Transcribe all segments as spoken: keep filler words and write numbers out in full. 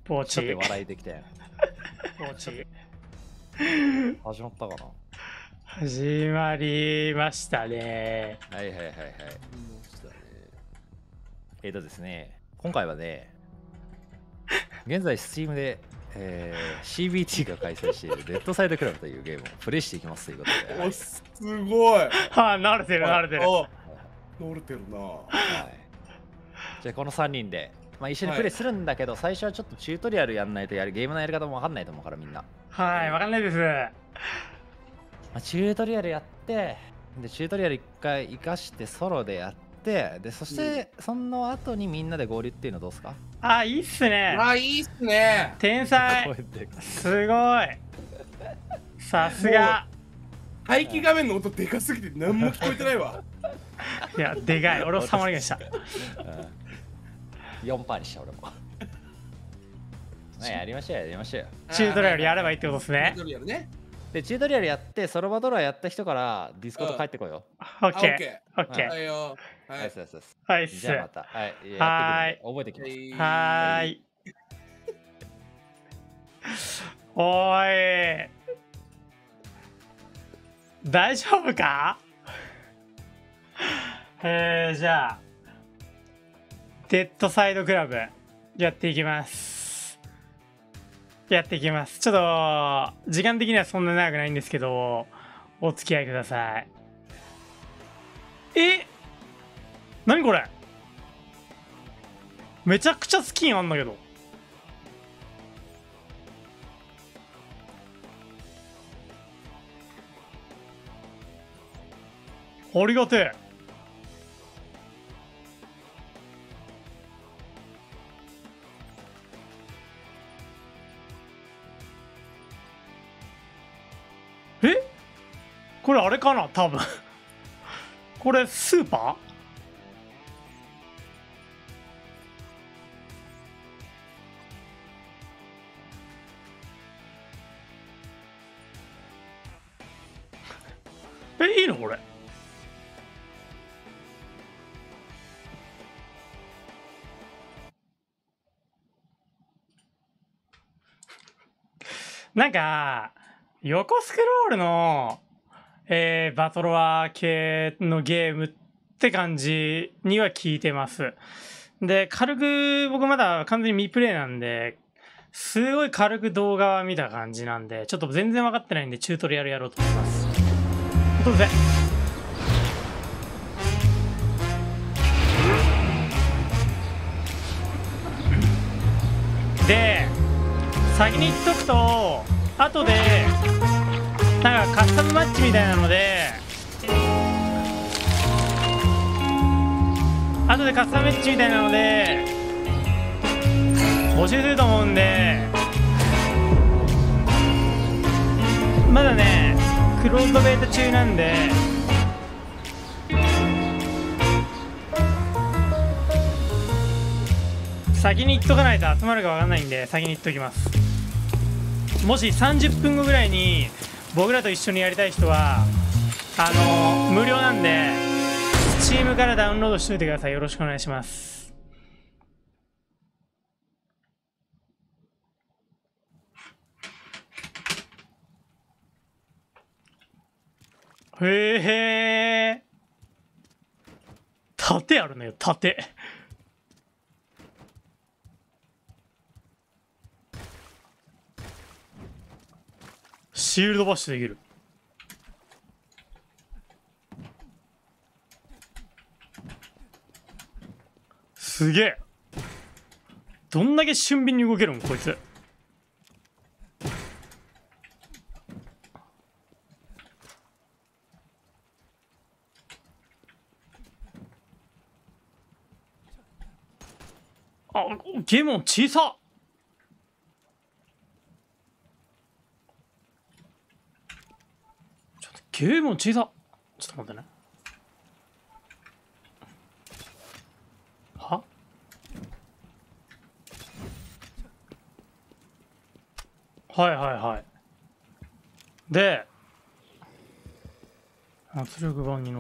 ポーチ。 ちょっと笑いできたよ。 ポーチ。 始まったかな。 始まりましたね。 はいはいはいはい。えーとですね、今回はね、現在 Steam で、えー、シービーティー が開催しているデッドサイドクラブというゲームをプレイしていきますということで。はい、 おすごい。 はあ、慣れてる慣れてる。 慣れてるな。 はい。じゃあこのさんにんで、まあ、一緒にプレイするんだけど、はい、最初はちょっとチュートリアルやんないとやるゲームのやり方もわかんないと思うからみんな。 はい、わかんないです。 まあ、チュートリアルやって、でチュートリアルいっかい生かしてソロでやって、でそしてその後にみんなで合流っていうのどうですか？ あ、いいっすね。 あ、いいっすね。 天才。すごい。さすが。 待機画面の音でかすぎて何も聞こえてないわ。 いや、でかい。俺もさまりました。 よんパーセントにした俺も。ね、やりましょうやりましょうよ。 チュートリアルやればいいってことですね。 チュートリアルね。 で、チュートリアルやって、ソロバトラーやった人からディスコード帰ってこいよ。 オッケー。オッケー。 はいよ。 はい。 はいっす。 じゃあまた。はい。 はい。 覚えてきます。 はーい。おーい。大丈夫か？えー、じゃあ、デッドサイドクラブやっていきます。やっていきます。ちょっと、時間的にはそんな長くないんですけど、お付き合いください。え？何これ？めちゃくちゃスキンあんだけど。ありがてえ。え？これあれかな多分。これスーパー？え、いいのこれ？なんか横スクロールの、えー、バトロワー系のゲームって感じには聞いてます。で、軽く僕まだ完全に未プレイなんで、すごい軽く動画は見た感じなんで、ちょっと全然分かってないんでチュートリアルやろうと思います。どうぞ。で、先に言っとくと、後でなんかカスタムマッチみたいなので後でカスタムマッチみたいなので募集すると思うんで、まだねクローズドベータ中なんで先に言っとかないと集まるか分かんないんで先に言っときます。もしさんじゅっぷんごぐらいに僕らと一緒にやりたい人はあの無料なんで Steam からダウンロードしておいてください。よろしくお願いします。へえ、盾あるのよ盾。シールドバッシュできる。すげえ。どんだけ俊敏に動けるのこいつ。あ、ゲーム小さっ。ゲーム小さっ。ちょっと待ってね。は？はいはいはい。で、圧力板に乗って。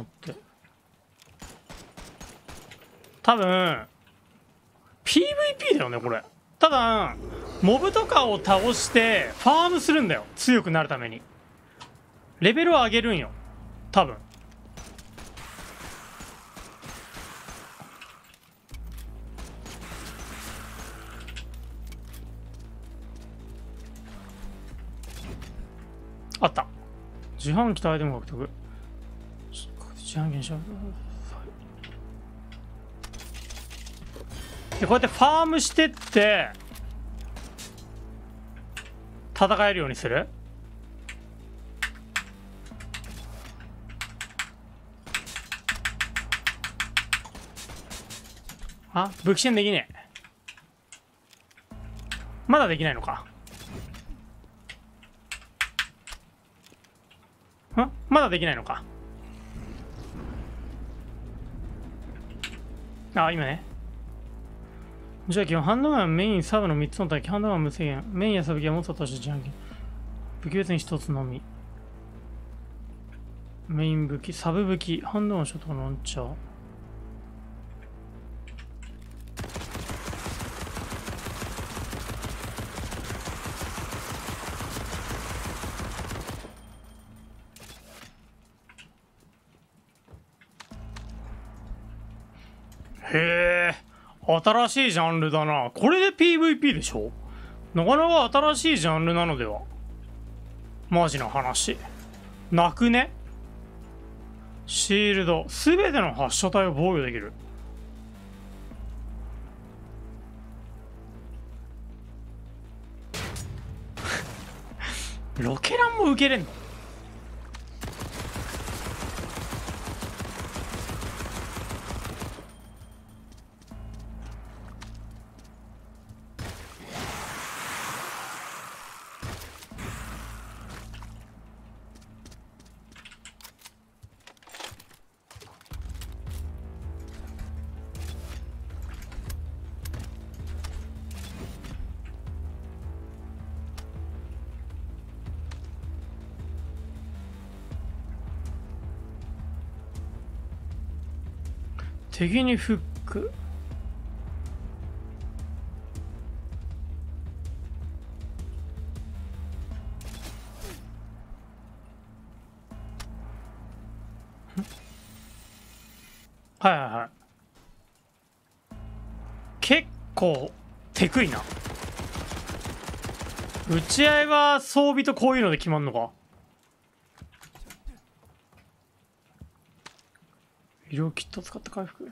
多分、ピーブイピー だよね、これ。 ただモブとかを倒してファームするんだよ、強くなるために。レベルを上げるんよ多分。あった。自販機とアイテム獲得。自販機にしよう。でこうやってファームしてって戦えるようにする。あ、武器戦できねえ。まだできないのか。んまだできないのか。あ、今ね。じゃあ基本ハンドガンメインサブのみっつの体系、ハンドガン無制限、メインやサブ機は持つとして自販機、武器別にひとつのみ。メイン武器、サブ武器、ハンドガンショットガンランチャー。へえ、新しいジャンルだな。これで ピーブイピー でしょ。なかなか新しいジャンルなのでは。マジな話。なくね。シールド。すべての発射体を防御できる。ロケランも受けれんの。敵にフック。はいはいはい。結構テクいな。打ち合いは装備とこういうので決まんのか。医療キットを使った回復。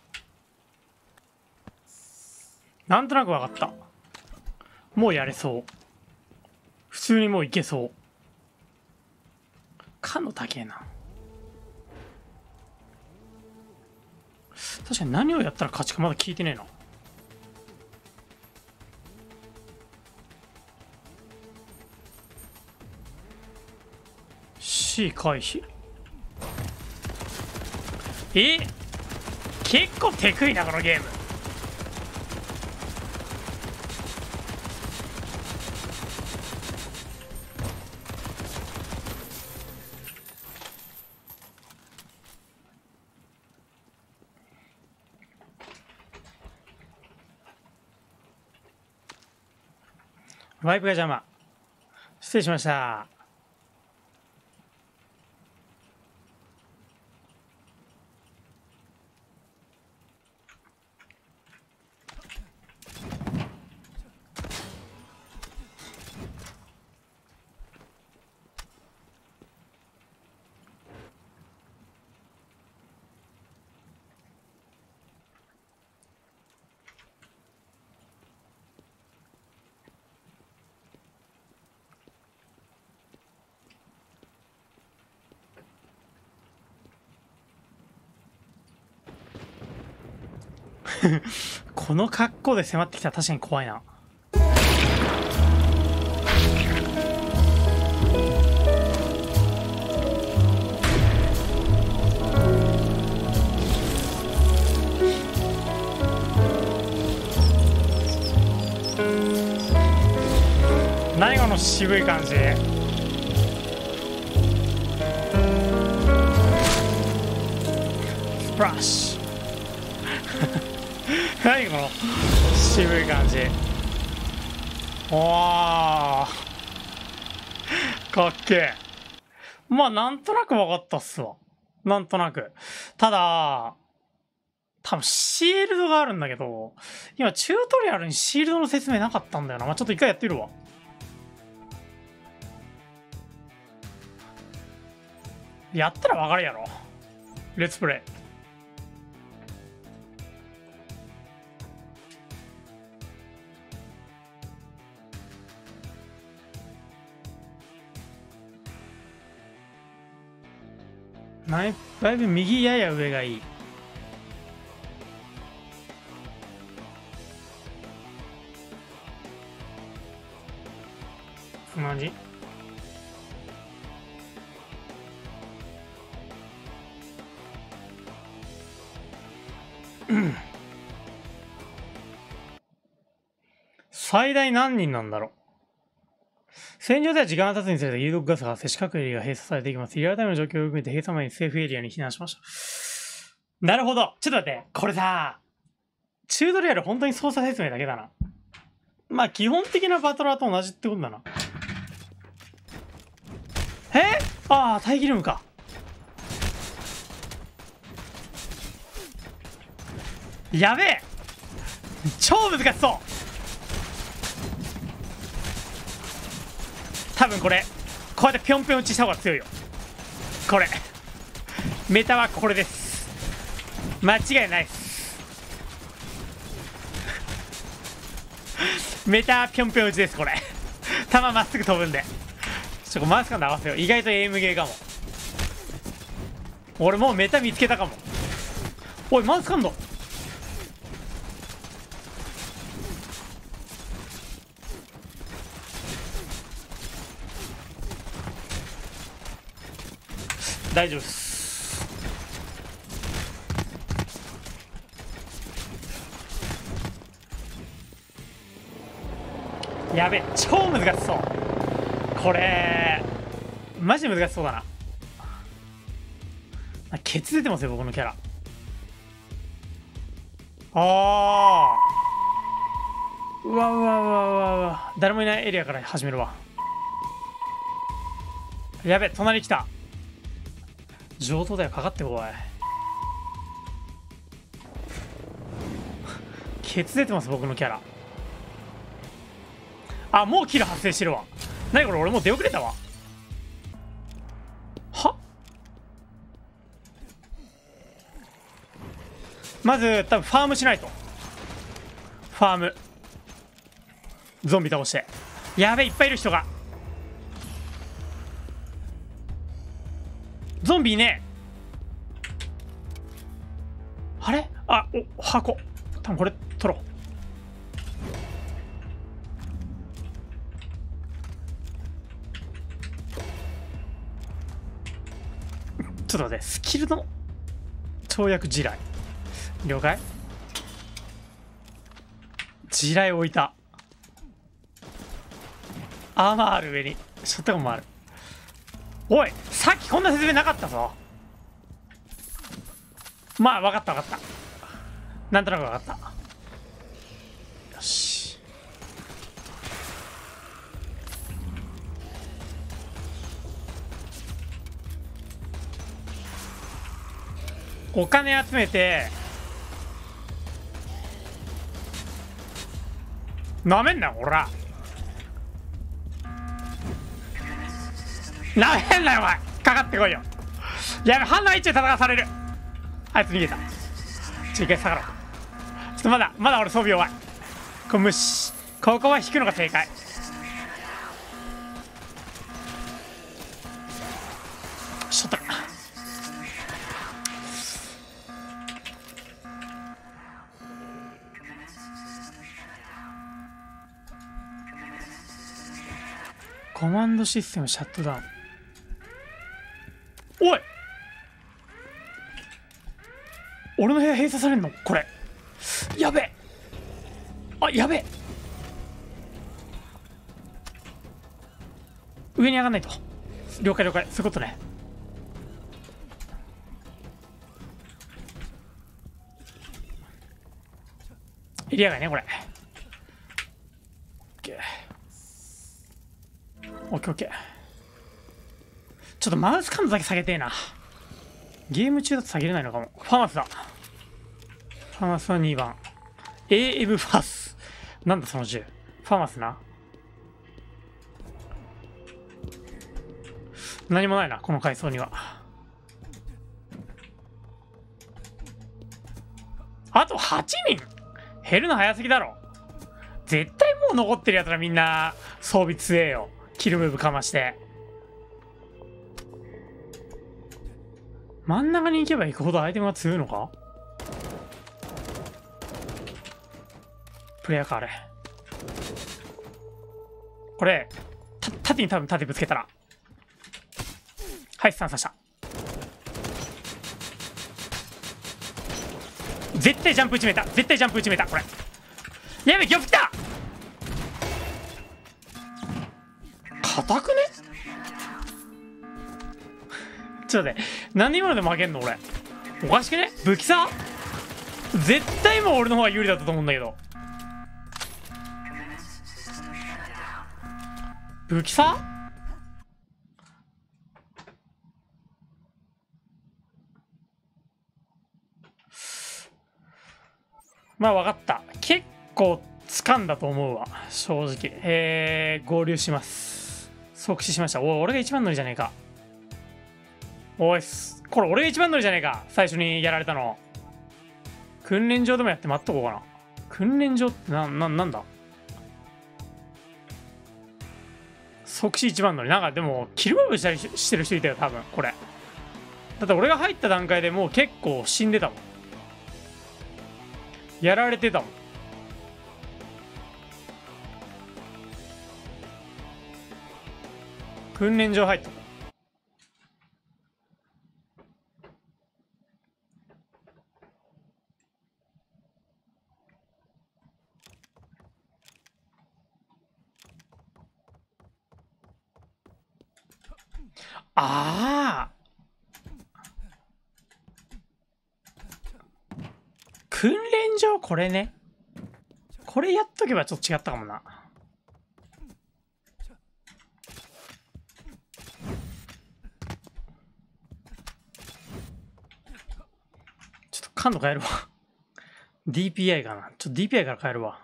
なんとなく分かった。もうやれそう。普通にもういけそう。感度高えな。確かに何をやったら勝ちかまだ聞いてねえな。C 回避。え、結構テクいなこのゲーム。ワイプが邪魔。失礼しました。この格好で迫ってきたら確かに怖いな。何この渋い感じ。スプラッシュ何この渋い感じ。 おーかっけえ。まあなんとなく分かったっすわ。なんとなく。ただ多分シールドがあるんだけど、今チュートリアルにシールドの説明なかったんだよな。まあ、ちょっと一回やってみるわ。やったら分かるやろ。レッツプレイ。だいぶ右やや上がいい。同じ。最大何人なんだろう。戦場では時間が経つにつれて有毒ガスが発生し、各エリアが閉鎖されていきます。リアルタイムの状況を含めて閉鎖前にセーフエリアに避難しました。なるほど。ちょっと待って。これさ、チュートリアル本当に操作説明だけだな。まあ基本的なバトラーと同じってことだな。えああ、待機ルームか。やべえ超難しそう。多分これこうやってぴょんぴょん打ちした方が強いよ。これメタはこれです。間違いないっす。メタはぴょんぴょん打ちです。これ球まっすぐ飛ぶんで、ちょっとマウス感度合わせよう。意外とエイムゲーかも。俺もうメタ見つけたかも。おいマウス感度大丈夫っす。やべ、超難しそう。これマジで難しそうだな。ケツ出てますよ僕のキャラ。あーうわうわうわうわうわ、誰もいないエリアから始めるわ。やべ、隣来た。上等だよ、かかってこい。ケツ出てます僕のキャラ。あ、もうキル発生してるわ。何これ、俺もう出遅れたわ。はまず多分ファームしないと。ファームゾンビ倒して。やべ、いっぱいいる人が。ゾンビいねえ。あれあ、お、箱。多分これ取ろう。ちょっと待って、スキルの跳躍地雷。了解。地雷置いた。アーマーある上にショットガンもある。おい、さっきこんな説明なかったぞ。まあ分かった分かった。なんとなく分かった。よし。お金集めて。なめんなよほら。なめんなよお前。かかってこいよ。やべ、ハンナー一応戦わされる。あいつ逃げた。ちょっと一回下がろう。ちょっとまだまだ俺装備弱い。これ無視。ここは引くのが正解。ショットガン。コマンドシステムシャットダウン。おい、俺の部屋閉鎖されんのこれ。やべえ。あ、やべえ。上に上がんないと。了解了解。そういうことね。エリア外ねこれ。オッケー。 オッケーオッケー。ちょっとマウス感度だけ下げてえな。ゲーム中だと下げれないのかも。ファマスだ。ファマスはにばん。エーエム ファース。なんだその銃。ファマスな。何もないな、この階層には。あとはちにん減るの早すぎだろ。絶対もう残ってるやつらみんな装備強えよ。キルムーブかまして。真ん中に行けば行くほどアイテムが強いのか。プレイヤーかあれ。これた縦に多分縦ぶつけたら、はい、スタン刺した。絶対ジャンプ打ちめた。絶対ジャンプ打ちめた。これやべ、ギョプ来た。硬くね。ちょっと待って、何で今ので負けんの俺。おかしくね。武器差絶対もう俺の方が有利だったと思うんだけど。武器差。まあ分かった。結構掴んだと思うわ、正直。えー、合流します。即死しました。おい、俺が一番乗りじゃねえか。おい、これ俺が一番乗りじゃねえか。最初にやられたの。訓練場でもやって待っとこうかな。訓練場ってな、な、なんだ。即死一番乗り。なんかでも、キルムーブしたりしてる人いたよ、多分、これ。だって俺が入った段階でもう結構死んでたもん。やられてたもん。訓練場入った。ああ、訓練場これね。これやっとけばちょっと違ったかもな。ちょっと感度変えるわ。ディーピーアイ かな。ちょっと ディーピーアイ から変えるわ。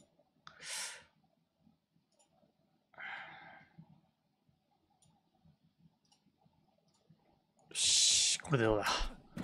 よし、これでどうだ。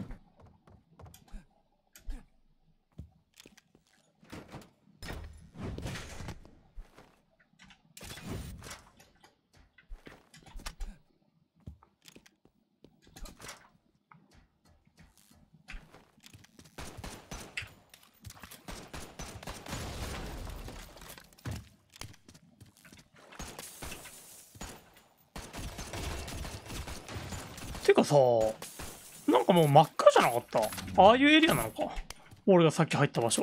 てかさ、なんかもう真っ暗じゃなかった？ああいうエリアなのか。俺がさっき入った場所。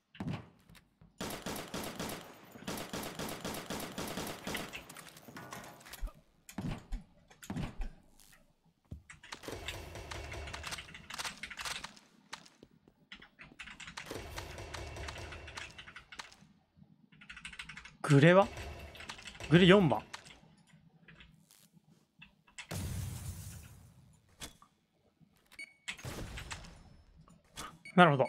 グレはグレよんばん。なるほど。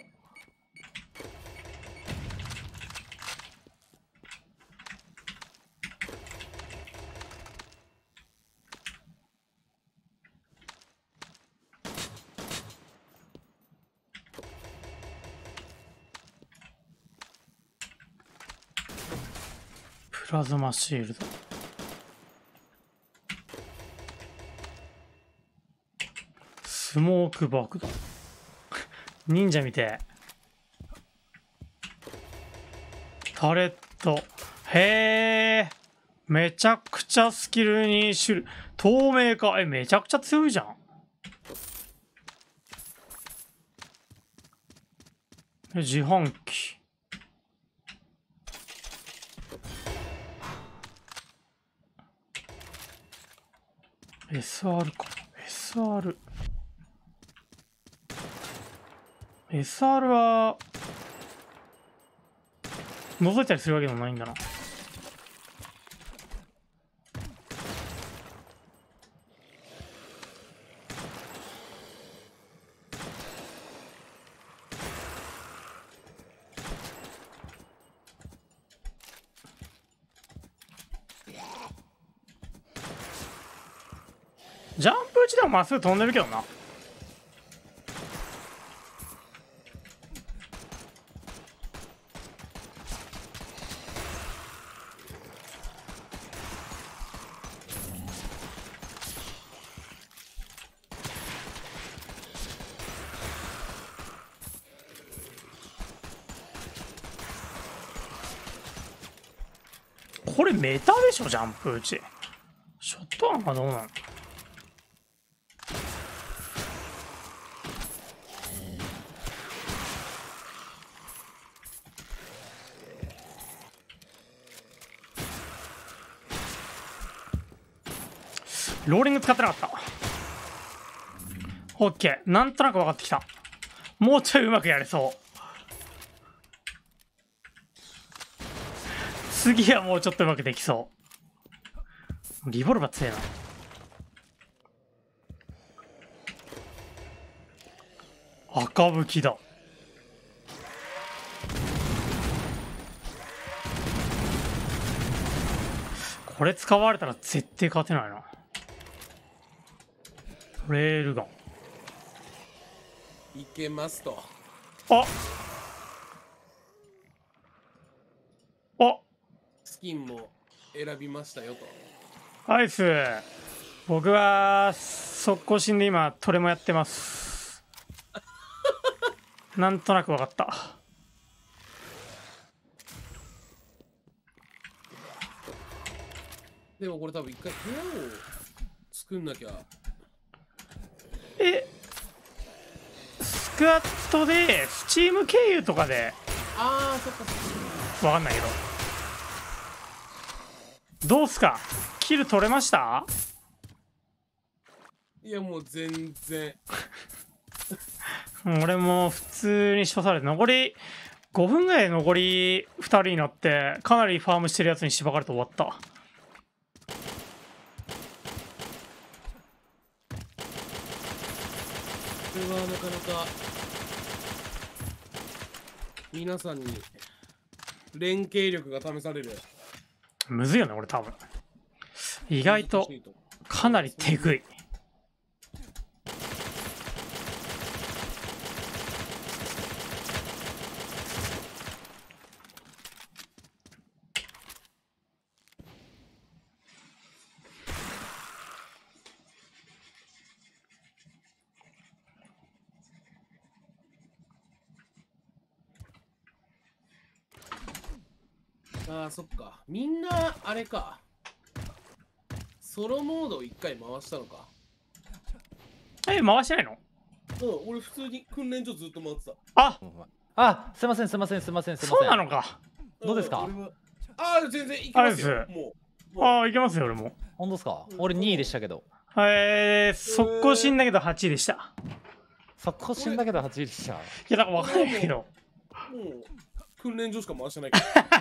プラズマシールド。スモーク爆弾。忍者みてえ。タレット。へえ。めちゃくちゃスキルに種類。透明化。え、めちゃくちゃ強いじゃん。え、自販機。エスアール か。エスアール。エスアール は覗いたりするわけでもないんだな。 ジャンプ打ちでもまっすぐ飛んでるけどな。これメタでしょ、ジャンプ打ち。ショットガンはどうなの？ローリング使ってなかった。オッケー、なんとなく分かってきた。もうちょいうまくやれそう。次はもうちょっとうまくできそう。リボルバー強いな。赤武器だ。これ使われたら絶対勝てないな。レールガンいけますと。 ああスキンも選びましたよと。 アイス、僕は速攻死んで今トレもやってますなんとなく分かった。 でもこれ多分一回部屋を作んなきゃ。 えスクワットでスチーム経由とかでああそっかそっか。 分かんないけど、どうすか、キル取れました？ いやもう全然俺も普通に処されて、残りごふんぐらいで残りふたりになってかなりファームしてるやつにしばかれて終わった。 これはなかなか皆さんに連携力が試される。 むずいよね、俺多分。意外とかなり手ぐい。 ああそっか、みんなあれか、ソロモードを一回回したのか。 え、回してないの？ うん、俺普通に訓練所ずっと回ってた。 あ、 あ、すいませんすいませんすいませんすいません。 そうなのか。 どうですか？ うん俺はああ全然いけますよ。 あれですもうもうああ、いけますよ、俺も。 本当ですか？俺にいでしたけど。 えー、速攻死んだけどはちいでした。 速攻死んだけどはちいでした。 いや、だから分かんないけど。 もう訓練所しか回してないから。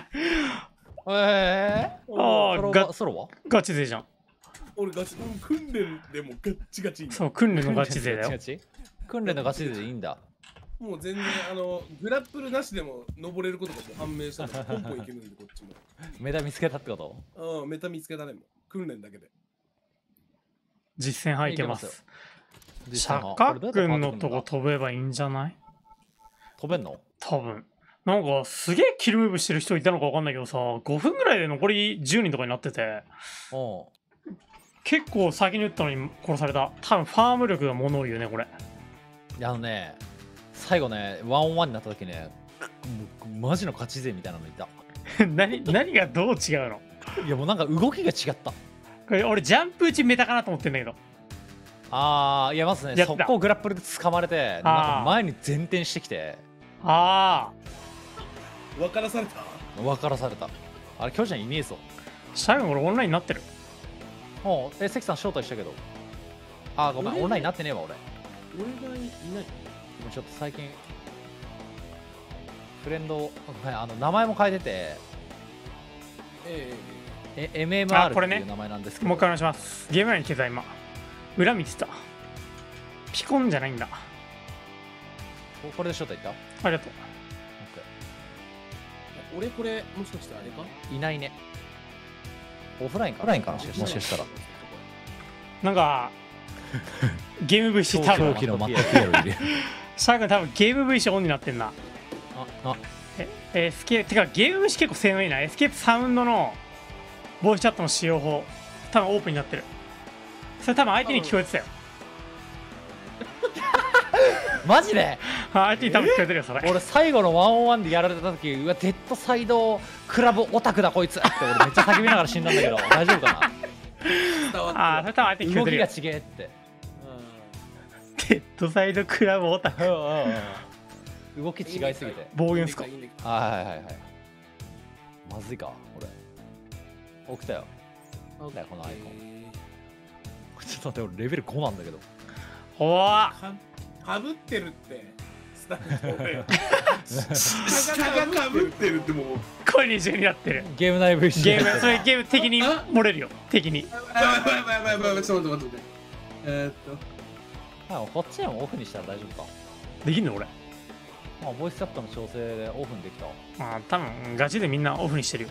ええー。 ああ、 ソロガはソロはガチ勢じゃん。 俺ガチ、うん、訓練でもガッチガチ。 そう、訓練のガチ勢だよ。 ガチガチ訓練のガチ勢でいいんだ。 もう全然あのグラップルなしでも登れることがもう判明したのでポンポンいけるんでこっちも。 メダ見つけたってこと？ ああメタ見つけたねもう訓練だけで。 実戦入ってます。 実シャ際はカ君のとこ飛べばいいんじゃない？ 飛べんの？ 多分。なんかすげえキルムーブしてる人いたのか分かんないけどさ、ごふんぐらいで残りじゅうにんとかになってて、 お結構先に撃ったのに殺された。多分ファーム力がものを言うね、これ。 いやあのね、最後ね、ワンオンワンになった時ね、もうマジの勝ち勢みたいなのいた。 何何がどう違うの？ いやもうなんか動きが違った。 これ俺ジャンプ打ちメタかなと思ってんだけど。 ああ、いやまずね、 やった速攻グラップルで掴まれて、なんか前に前転してきて、 あ分からされた。 分からされた。あれ、巨人いねえぞ。 あ、最後これオンラインになってる。 おう、え、関さん招待したけど。あー、ごめん、 俺オンラインになってねえわ、俺。 俺がいない。 でもちょっと最近、フレンド、ごめん、あの名前も変えてて、 ええ エムエムアールあこれねっていう名前なんですけど、 もう一回お願いします。ゲーム内に消えた今。裏見てた。ピコンじゃないんだ。 ここれで招待いった？オッありがとう。 え俺これもしかしてあれか？ ケーいないね。オフラインかな？ オフラインかなもしかしたら。 なんかゲーム ブイシー 多分狂気のマットピエロ入れる。 シャー君多分ゲーム ブイシー オンになってんな。 ああえエスケープてかゲーム ブイシー 結構性能いいな。エスケープサウンドのボイスチャットの使用法多分オープンになってる。それ多分相手に聞こえてたよ。 マジで相手に多分聞こえてるよそれ。 俺最後のワンオンワンでやられた時、うわデッドサイドクラブオタクだこいつって俺めっちゃ叫びながら死んだんだけど大丈夫かな。 伝わってる。 ああそれ多分相手に聞こえてるよ。 動きがちげえって。 デッドサイドクラブオタク。 動き違いすぎて。 暴言っすか。 はいはいはいはい。まずいか俺。起きたよ。なんだよこのアイコン。ちょっと待って俺レベルごなんだけど。 ほわかかぶってるってスタッフ俺下がかぶってるってもう声に順になってる。 ゲーム内 ブイシーゲームそれゲーム敵に漏れるよ敵に。 やばいやばいやばいやばいやばいちょっと待って待ってえー、っとあこっちでもオフにしたら大丈夫か。 できんの俺。 まあボイスチャットの調整でオフにできた。 まあ多分ガチでみんなオフにしてるよ。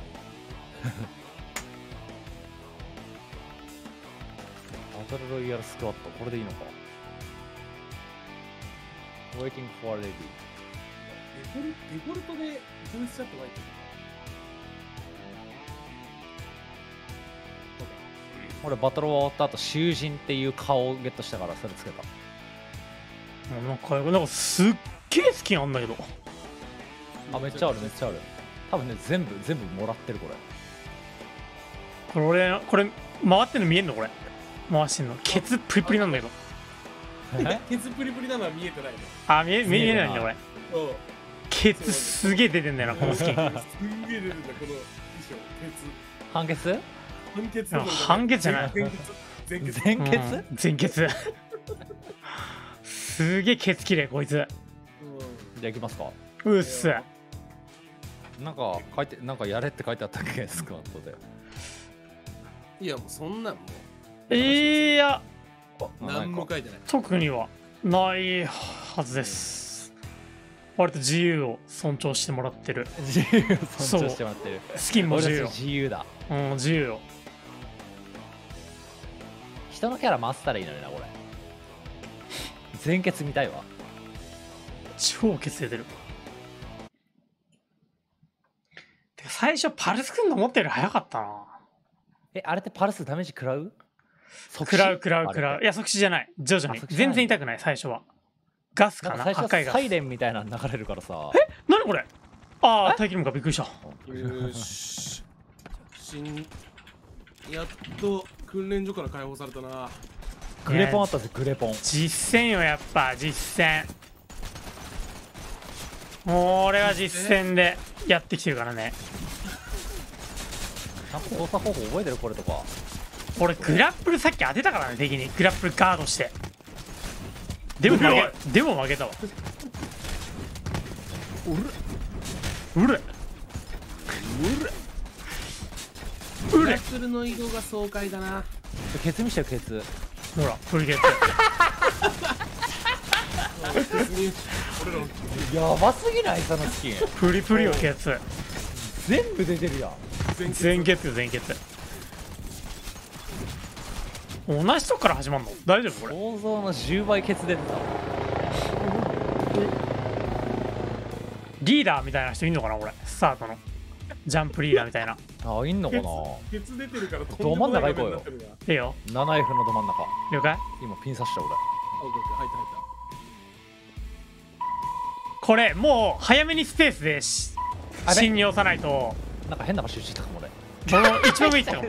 バトルロイヤルスクワットこれでいいのか。Waiting for ready。 デフォルデフォルトでボイスチャットが入ってる。 俺バトル終わった後囚人っていう顔をゲットしたからそれつけた。 なんかなんかすっげえ好きなんだけど。 あめっちゃあるめっちゃある。多分ね全部全部もらってるこれ。 これ俺これ回ってんの見えんのこれ。回してんのケツプリプリなんだけど。 ケツプリプリなのは見えてないの。 あ見え見えないんだこれ。 そうケツすげえ出てんだよなこのスキン。 すんげえ出るんだこの衣装。ケ判決ツ半ケツどころか半ケツじゃない全ケツ全ケツ、 うん全ケツ。すげえケツきれいこいつ。 じゃあいきますか。 うっす。 なんか書いてなんかやれって書いてあったっけスクワットで。 いやもうそんなんもいやう何も書いてない。 特にはないはずです。割と自由を尊重してもらってる。 自由を尊重してもらってる。 スキンも自由よ俺たち。自由だ。 うん自由よ。 人のキャラ回せたらいいのになこれ。全ケツ見たいわ。 超ケツ出てる。てか最初パルスくんの思ったより早かったな。 えあれってパルスダメージ食らう？ 食らう食らう食らう。いやや即死じゃない。徐々にあ即死じゃない全然痛くない最初は。ガスかな最初赤いガス。 サイレンみたいなの流れるからさ。 何これ。ああ耐えきるのかびっくりした。 よし着信やっと訓練所から解放されたな。 グレポンあったぜグレポン。 実践よやっぱ実践。もう俺は実践でやってきてるからね。 ちゃんと操作方法覚えてるこれとか。 俺グラップルさっき当てたからね敵にグラップルガードして。でも負けでも負けたわ。うれうれうれラップルの移動が爽快だな。 ケツ見してよケツ。 ほらプリゲッ俺らのやばすぎないそのスキン。 トプリプリよケツ。 全部出てるやん。 全ケツよ全ケツ。同じとこから始まるの大丈夫これ。 想像のじゅうばいケツ出てた。 リーダーみたいな人いんのかな俺スタートのジャンプリーダーみたいな。 あいんのかな。 ケツ出てるからど真ん中行こうよ。 いいよななエフ のど真ん中。 了解。 今ピン刺した俺。 オッケーオッケー入った入っこれもう早めにスペースでしあれ侵入さないとなんか変な場所打ちたかも俺。 この一番上行ったの。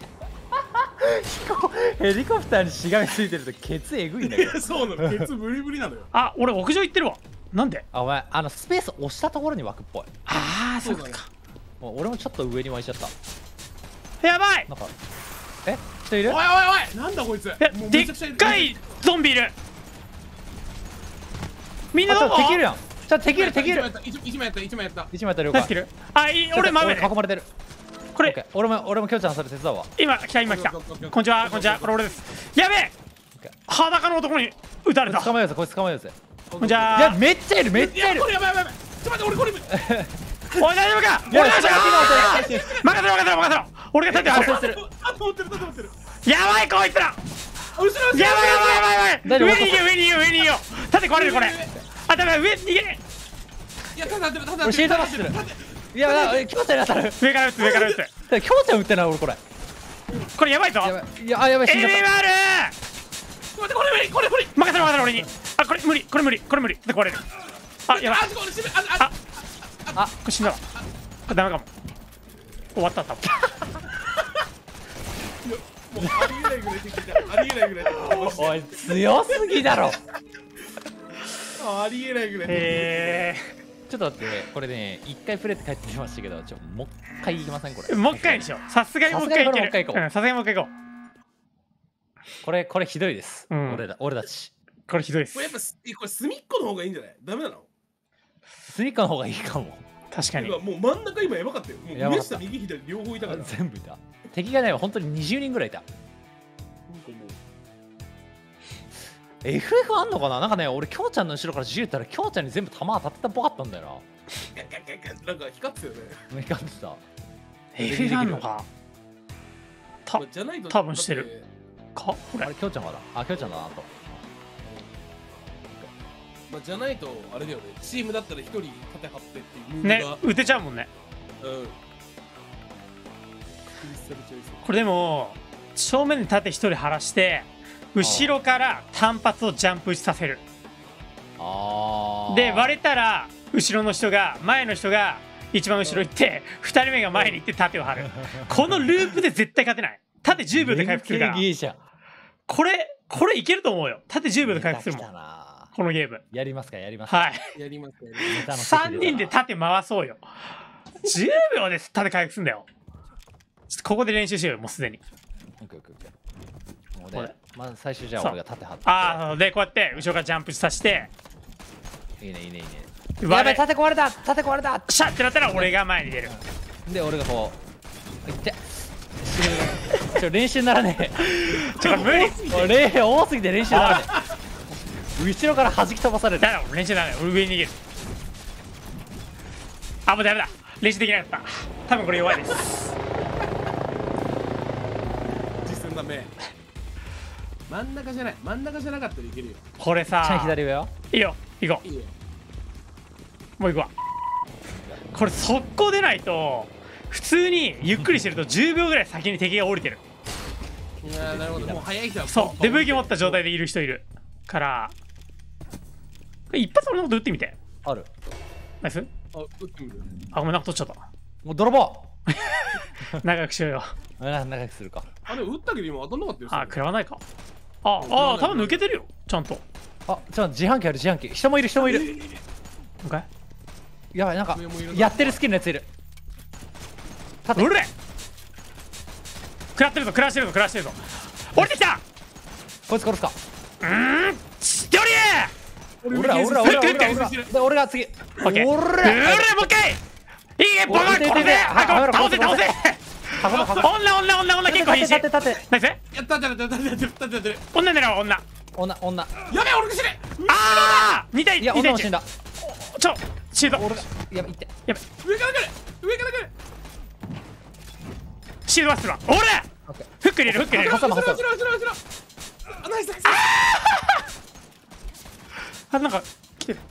ヘリコプターにしがみついてるとケツえぐいんだけど。 た。そうなのケツブリブリなのよ。 あ俺屋上行ってるわ。なんで。 あお前あのスペース押したところに湧くっぽい。 ああそういうそうだねことか。 もう俺もちょっと上に湧いちゃった。 やばい。 なんかえ人いる。 おいおいおいなんだこいつ。 いやでっもうめちゃくちゃいるかいゾンビいる。みんなあちどうょっと敵いるやん。ちょっと敵いる敵いる。 一枚やった一枚やった一枚やった了解。 何スキル。あいい俺真上で囲まれてる。 これオッケー俺も俺もきょうちゃんそれ手伝うわ。 今来た今来た。こんにちはこんにちはこれ俺です。やべえオッケー裸の男に撃たれた。 捕まえようぜこいつ捕まえようぜ。 こんにちいやは。 めっちゃいるめっちゃいる。 これやばいやばいやばい。ちょっと待って俺これ。 おい大丈夫か。 いや俺がし先任せろ任せろ任せろ。俺が立ってある。 そうしてる。 あと持ってるあと持ってる。 やばいこいつら。 後ろ後ろやばいやばいやばいやばい、 大丈夫上に逃げよう上に逃げよう上に逃げよう。縦壊れるこれ。あ、ダメだ、上逃げ。 いや、ただってるただ俺シールド走ってる。いやいや、キョウちゃんに当たる。 上から撃つ上から撃つ。 キョウちゃん撃ってない俺これ。 これやばいぞ。 やばい。いや、あ、やばい、死んじゃっエルビーた。 ある。 待ってこれ無理これ無理。 任せろ任せろ俺に。あ、これ無理これ無理これ無理。で壊れる。あ、やばい。 あこれ閉めあああ、これ死んだわ。これダメかも。終わった多分。 もうありえないぐらいできた。ありえないぐらいできた。 おい、強すぎだろ。 ありえないぐらいでえちょっと待って、これね、一回プレイって帰ってきましたけど、ちょ、もう一回行きませんこれ。 ー、もう一回にしよう。さすがにもう一回いける。 さすがにこれもう一回行こううん、さすがにもう一回行ここれ、これひどいです。 うん俺ら、俺たち。 う。これひどいですこれ。やっぱすこれ隅っこの方がいいんじゃない？ダメなの？ スニッカーの方がいいかも。 確かに。 今もう真ん中今やばかったよ。もうやばかった上下右左両方いたから。 全部いた。敵がね、本当ににじゅうにんぐらいいた。 なんかもうエフエフ あんのかな。なんかね、俺、キョウちゃんの後ろから銃撃ったら、キョウちゃんに全部弾当たってたっぽかったんだよガッガッガッガッなんか光ってたよね。 な。光ってた。 エフエフ あんのか。たまあじゃないと多分してるだってかこれ。 あれ、キョウちゃんかな。あ、キョウちゃんだなと。 まあじゃないとあれだよね。チームだったら一人縦張ってっていうムーねブが、 撃てちゃうもんね。 うん。確立されちゃいそう。 これでも正面に縦一人張らして後ろから単発をジャンプさせる。 あー。 で割れたら後ろの人が前の人が一番後ろ行ってふたりめが前に行って縦を張る。このループで絶対勝てない。縦じゅうびょうで回復するから。 連携技者。 これこれいけると思うよ。縦じゅうびょうで回復するもん来たな。 このゲーム。 やりますか、やりますか。 はい。 やりますやりネタのさん席にんで縦回そうよ。じゅうびょうで縦回復するんだよ。ちょっとここで練習しようよもうすでに。 オッケーオッケーオッケー。もうこれね、まず最初じゃあそう俺が縦張って。 ああでこうやって後ろからジャンプさせていいねいいねいいね。 割れやばい、縦壊れた縦壊れた。 シャッってなったら俺が前に出る。 で、俺がこう、いって。ちょ、練習にならねえ。 ちょ無理。 俺、多すぎて練習にならねえ。後ろから弾き飛ばされた。 だから練習だね。俺上に逃げる。あもうダメだ。練習できなかった。多分これ弱いです。 実戦だめ。真ん中じゃない。真ん中じゃなかったらいけるよ。 これちゃんさ左上よ。 いいよ行こいいよ。 う。もう行くわ。これ速攻出ないと普通にゆっくりしてるとじゅうびょうぐらい先に敵が降りてる。 いやなるほど。もう早い人はそうで武器持った状態でいる人いるから一発俺のこと撃ってみて。 ある。 ナイス。 あ、撃ってみる。 あごめんなんか取っちゃった。 もう泥棒。 長くしようよ。 な長くするか。 あれ撃ったけど今当たんなかったよ。 あ食らわないか。ああ多分抜けてるよちゃんと。 あ、ちょっと自販機ある自販機。人もいる人もいる。 OK。 やばい、なんか上もいるなやってるスキルのやついる。縦。 うれ食らってるぞ食らしてるぞ食らしてるぞ。降りてきた。 こいつ殺すか。 うーん知っており俺ら俺ら俺ら俺ら俺らフックフックフックで俺が次。 オッケー。う俺れもうら一回。いいねバカおいこれではいはい倒せ倒せ。 運ぼう運ぼう女女女女結構必死。 縦縦縦。 ナイス。 やったやったやったやったやったやったやっ女狙おう女。 女女。 た。やべえ俺が死ね。 ああに対いやに対いち。 女も死んだ。 ちょシールド俺がやばいって。 やべ上から来る。上から来る。 シールドはするわ。俺オッケー。 フック入れるフック入れる。 挟む挟む後ろ後ろ後ろ後ろ。あナイスナイス。 あなんか来てる。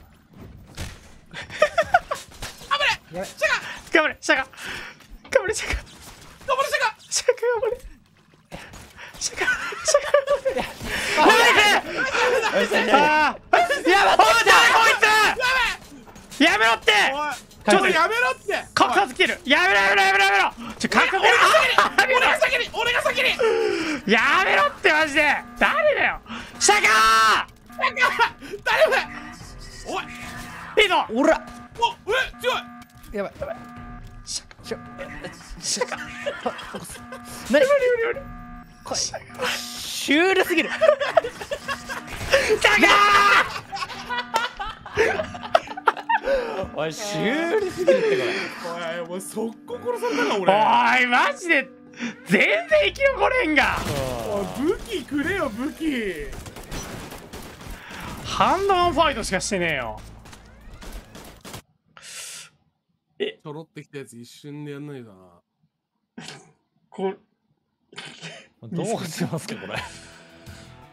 やばい。 頑張れシャガ頑張れシャガ頑張れシャガ。 シャガ頑張れシャガシャガナイス。ああやばっ。おい誰こいつやめろって。 ちょっとやめろって。 カクサス来てる。やめろやめろやめろやめろ。ちょカクサス俺が先に俺が先に。 やめろってマジで。誰だよシャガ誰だ。おい。 ーいいぞ。 俺ら。 おえ強い。 やばいやばい。 シャガちょ。 シャガ何？これシュールすぎる。 シャガおいシュールすぎるってこれ。 おいもう速攻殺されたなー俺。 おいマジで全然生き残れんが。 おい武器くれよ武器。 ハンドマンファイトしかしてねえよ。 ちょろってきたやつ一瞬でやんないだな。 こどうしますかこれ。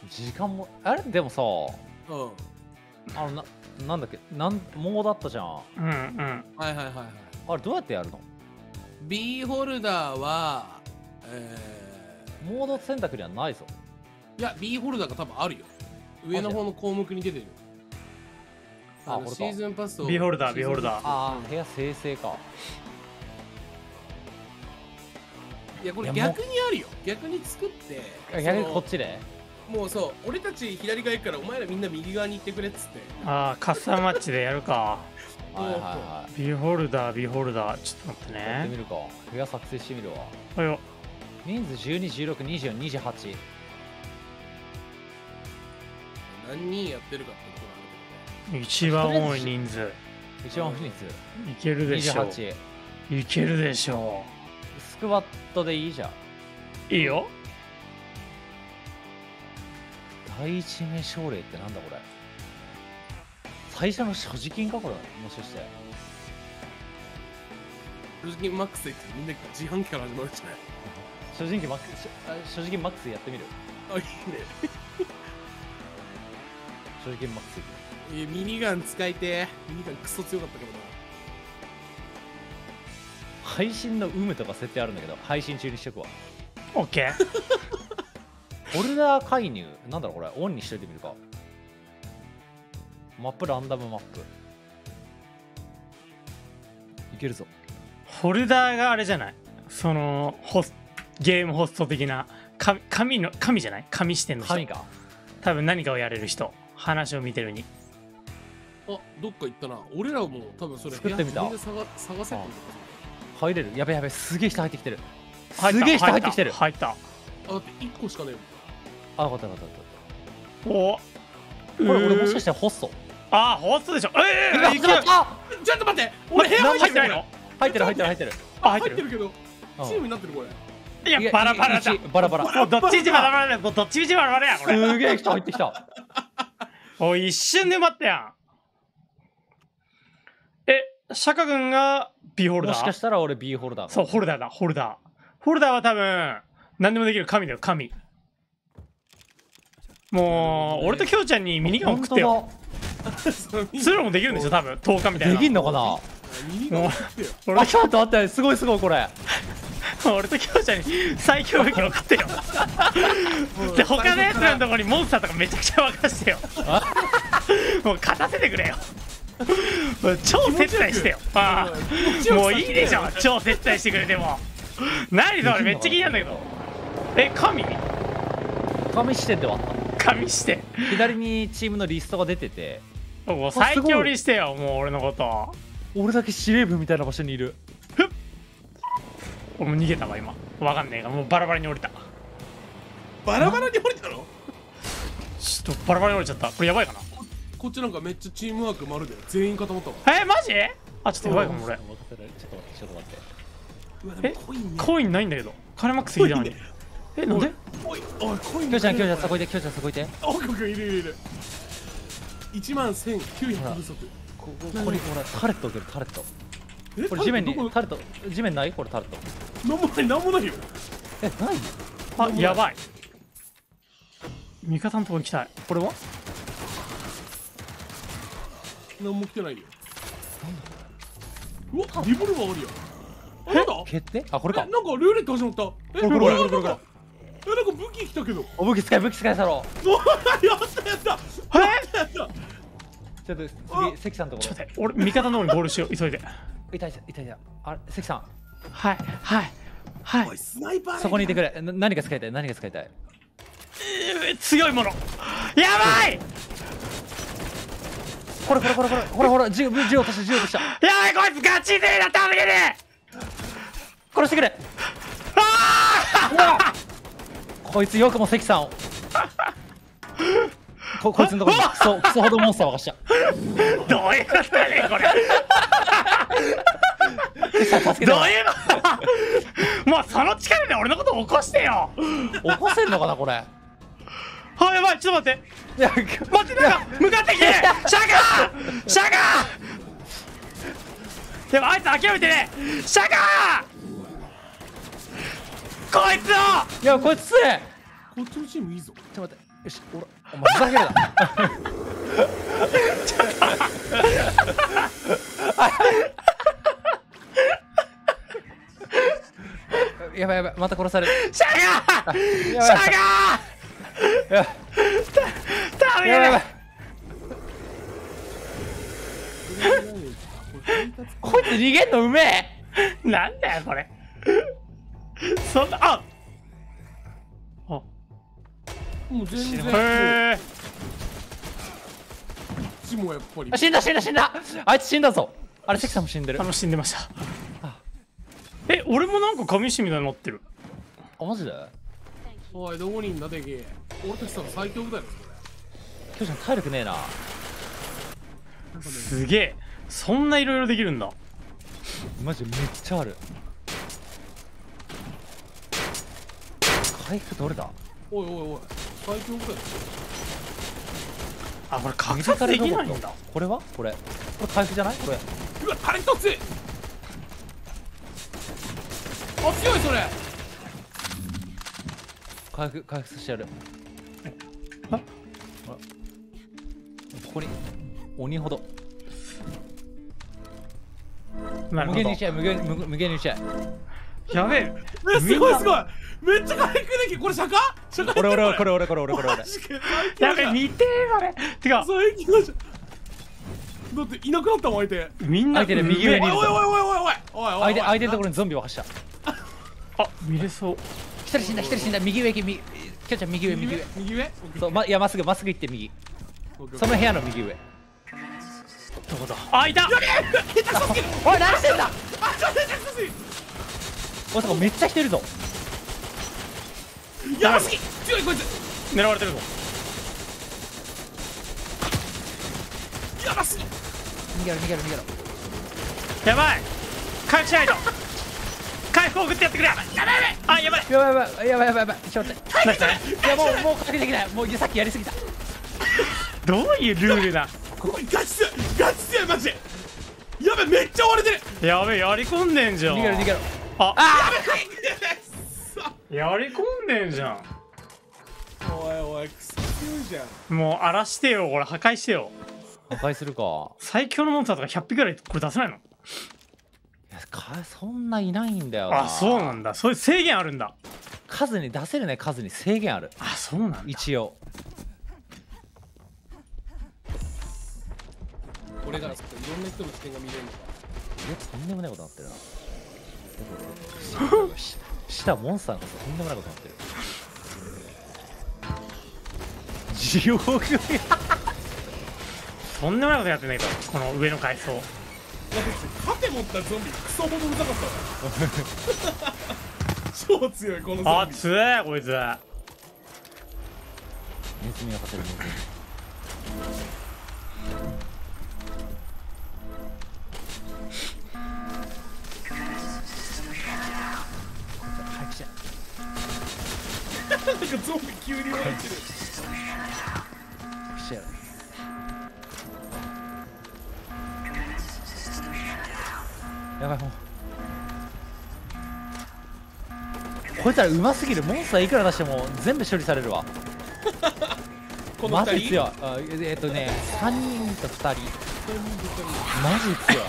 時間もあれでもさ、 うんあのななんだっけなんモードあったじゃん。 うんうん。 はいはいはいはい。 あれどうやってやるの？ B ホルダーはえモード選択にはないぞ。 ー、いや B ホルダーが多分あるよ。上の方の項目に出てる。あのあこれかシーズンパスと B ホルダー B ホルダー。 ああ部屋生成か。 いやこれいやもう逆にあるよ。逆に作って逆にそのこっちでもうそう俺たち左側行くからお前らみんな右側に行ってくれっつって。 ああ、カスタムマッチでやるか。 はいはいはい B ホルダー B ホルダー。ちょっと待ってね。 やってみるか。部屋作成してみるわ。 およ。 人数じゅうに、じゅうろく、にじゅうよん、にじゅうはち。 何人やってるかってことなんだけどね。 一番多い人数。 一番多い人いける数。 でしょう。 にじゅうはち。 いけるでしょスクワットでいいじゃん。 う。いいよ。 第一名奨励ってなんだこれ。最初の所持金かこれ。もしかして。 正直マックスで言ってみんな自販機から始まるじゃない。 所持金マックス、しあ所持金マックスやってみる。 あ、いいね。 所持金マックスいく。 えーミニガン使いてー。ミニガンクソ強かったからな。 配信の有無とか設定あるんだけど、配信中にしとくわ。 オッケー。 フォルダー介入、なんだろうこれ、オンにしといてみるか。マップランダムマップ。いけるぞ。 フォルダーがあれじゃない。そのホスゲームホスト的な神神の神じゃない。神視点の人。 神か。 多分何かをやれる人。話を見てるに。 あ、どっか行ったな。俺らも多分それ作ってみた部屋自分で探探せって入れる。やべやべ、すげえ人入ってきてる。 入ったすげえ人入ってきてる。 入った。 あ、だっていっこしかねえもん。 あ、よかったよかったよかっお。 た。これ俺もしかししてホスト。 ああ、ホストでしょ。ええー、いける。 あちょっと待って俺部屋入っる入っててないの？ 入ってる入ってる入ってる。 あ、 入入っててる。 っるけど、チームになってるこれ。 いや、バラバラだ。 いバラバラ。 もうどっちみちバラバラだよ。どっちみちバラバラや、これ。 すげえ人入ってきた。 おい、一瞬で埋まったやん。え、釈迦軍が B ホルダー。 もしかしたら俺 B ホルダー。 そう、ホルダーだ、ホルダー。ホルダーは多分、何でもできる神だよ、神。もう、俺ときょうちゃんにミニガン送ってよ。そういうのもできるんでしょ、多分、とおかみたいな。 できんのかな。 ミニガン送ってよ。 俺あ、ちょっと待って、すごいすごいこれ。 俺ときょうちゃんに最強武器送ってよ。で、他のやつらのところにモンスターとかめちゃくちゃ沸かしてよ。もう勝たせてくれよ。もう超接待してよ。ああ、もういいでしょ、超接待してくれても。何それ、めっちゃ気になるんだけど。え、神神視点ではあっ神して。 た。左にチームのリストが出てて、 もう最強にしてよ、もう俺のこと。 俺だけ司令部みたいな場所にいる。 俺も逃げたわ、今。わかんねえが、もうバラバラに降りた。 バラバラに降りたの？ ちょっとバラバラに降りちゃった。これやばいかな。 こっちなんかめっちゃチームワーク丸だよ。全員固まったわ。 え、マジ？あ、ちょっとやばいかも、俺。 ちょっと待ってちょっと待ってちょっと待って。 うわえでもコインね。 コインないんだけど。金マックスいいじゃん。え、なんで？ おいおいコイン。 きょうちゃんきょうちゃんそこいてきょうちゃんそこいて。 あ、オッケーオッケーいるいるいる。一万千九百不足。 こここれほらタレット受けるタレット。 えこれ地面にどこタレット地面ないこれタレット。 なんもないなんもないよ。 えない？ あ、やばい。味方のところに来たい。これは？ なんも来てないよ。うわ、リボルバーあるよ。あ、なんだ？ 決定？あこれかえ。なんかルーレット始まった。え、 これこれあこれこれこれなんかえ、なんか武器来たけど。 お武器使い武器使いさろう。 うわやったやったえやった。 ちょっと次関さんのとこちょっと待って、俺、味方のところにゴールしよう。急いで。 ろ。痛い痛い痛い痛い。あれ関さんはい、はい、はいおい、。スナイパー。 そこにいてくれ。な何が使いたい何が使いたい。 えー強いもの。やばい。 これこれこれこれほらほら銃銃落とした銃落とした。 やばい、こいつガチ勢だ、助けて。 殺してくれ。 あこいつよくも関さんをここいつのところにクソクソほどモンスターを沸かした。 ーどういうことやねん、これ。 関さん助けて。 どういうの。もうその力で俺のこと起こしてよ。 起こせんのかなこれ。 あ、やばい、ちょっと待って。 いや待って、なんか向かってきて。シャガーシャガー。でもあいつ諦めてね。シャガー。こいつを。 いやこいつ強え。 こっちのチームいいぞ。 ちょっと待って。 よし、俺、お前ふざけるな。やばいやばい、また殺される。 シャガーシャガーやばいダメだやばいやばい。こいつ逃げんのうめえ。 なんだよこれそんなああもう全然こへえっちもやっぱりあ死んだ死んだ死んだ。あいつ死んだぞ。あれ関さんも死んでる。 あの死んでましたあえ俺もなんか紙石みたいになってるあマジで？ おいどこにいんだでけえ俺たちさ最強部隊だぞこきょうちゃん体力ねえな。 れなんかねすげえそんないろいろできるんだマジめっちゃある。回復どれだ？ おいおいおい最強部隊だぞあこれ格殺できないんだこれはこれこれ回復じゃないこれ。 うわタレント強いあ強いそれ回復回復させてやる。 あここに鬼ほどなるほど無限にしちゃえ無限無無限にしちゃえ。 やべええすごいすごいめっちゃ回復できるこれ釈迦釈迦俺俺俺これ俺これ俺これ俺マジか最強やべえ見てーこれてか最強じゃんだっていなくなったもん相手みんな相手で右上にいるぞ。 おいおいおいおいおいおいおいおい相手相手のところにゾンビを発した。 あ見れそう一人死んだ一人死んだ。右上行け右きょうちゃん右上右上。 右上そうまいやまっすぐまっすぐ行って右。その部屋の右上。 どこだあいたおい何してんだ。 あちょっと下手くそすぎおいそこめっちゃ人いるぞ。 やばすぎ強いこいつ狙われてるぞやばすぎ逃げろ逃げろ逃げろ。 やばい回復しないと回復送ってやってくれやばいやばいあやばいやばいやばいやばいやばいやばいちょっと待って。 何それいやもうもう回復できない。もうさっきやりすぎた。 どういうルールだここガチ強いガチ強いマジでやべめっちゃ追われてるやべえやり込んでんじゃん逃げろ逃げろ。 ああやり込んでんじゃんおいおいクソ強いじゃんもう荒らしてよこれ破壊してよあ破壊するか。 最強のモンスターとかひゃっぴきぐらいこれ出せないのいやかそんないないんだよな。 あそうなんだそういう制限あるんだ数に出せるね数に制限あるあそうなんだ一応。 これからちょっといろんな人の視点が見れるのかいやとんでもないことになってるな。し下モンスターがとんでもないことになってる。地獄や。 とんでもないことやってないかこの上の階層いや盾持ったゾンビクソほどうざかったわ超強いこのゾンビあつえこいつネズミが勝てるネズミ。早くしちゃなんかゾンビ急に湧いてる早くしちゃえ。やばいもうこいつらうますぎる。モンスターいくら出しても全部処理されるわ。 このマジ二人強い。あえっとねさんにんとふたりマジ強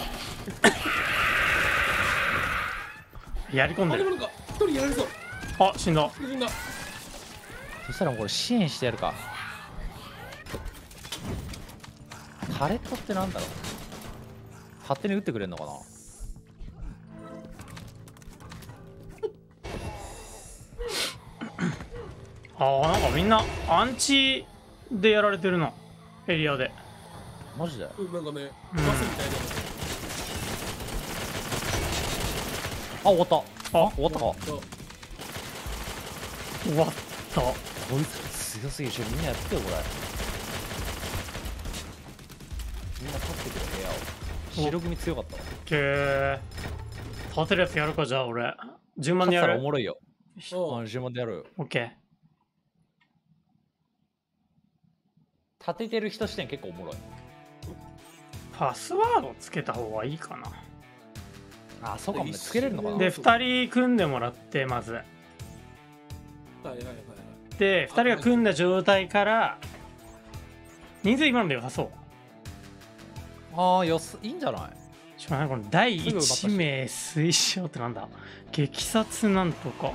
い。 やり込んでるあでもなんか一人やられそうあ死んだ死んだそしたらもうこれ支援してやるか。タレットってなんだろう。勝手に撃ってくれんのかな。 あーなんかみんなアンチでやられてるなエリアでマジで。 うんなんかねうんバスみたいなあ終わった。 あ終わったか。こそう終わったいつ強すぎるしみんなやってよこれ。みんな立ってくれ部屋を。白組強かったわ。 けー立てるやつやるかじゃあ俺順番勝ったらでやるおもろいよ。 おうあ順番でやるよ。 オッケ立ててる人視点結構おもろい。 ーパスワードつけた方がいいかなあそうかもねつけれるのかな。 でふたり組んでもらってまずはいはいはいはいってふたりが組んだ状態から人数今ので良さそう。 ああ、よす、いいんじゃない？ ちょっと待ってこのだいすぐ埋まったしいち名推奨ってなんだ。激殺なんとか。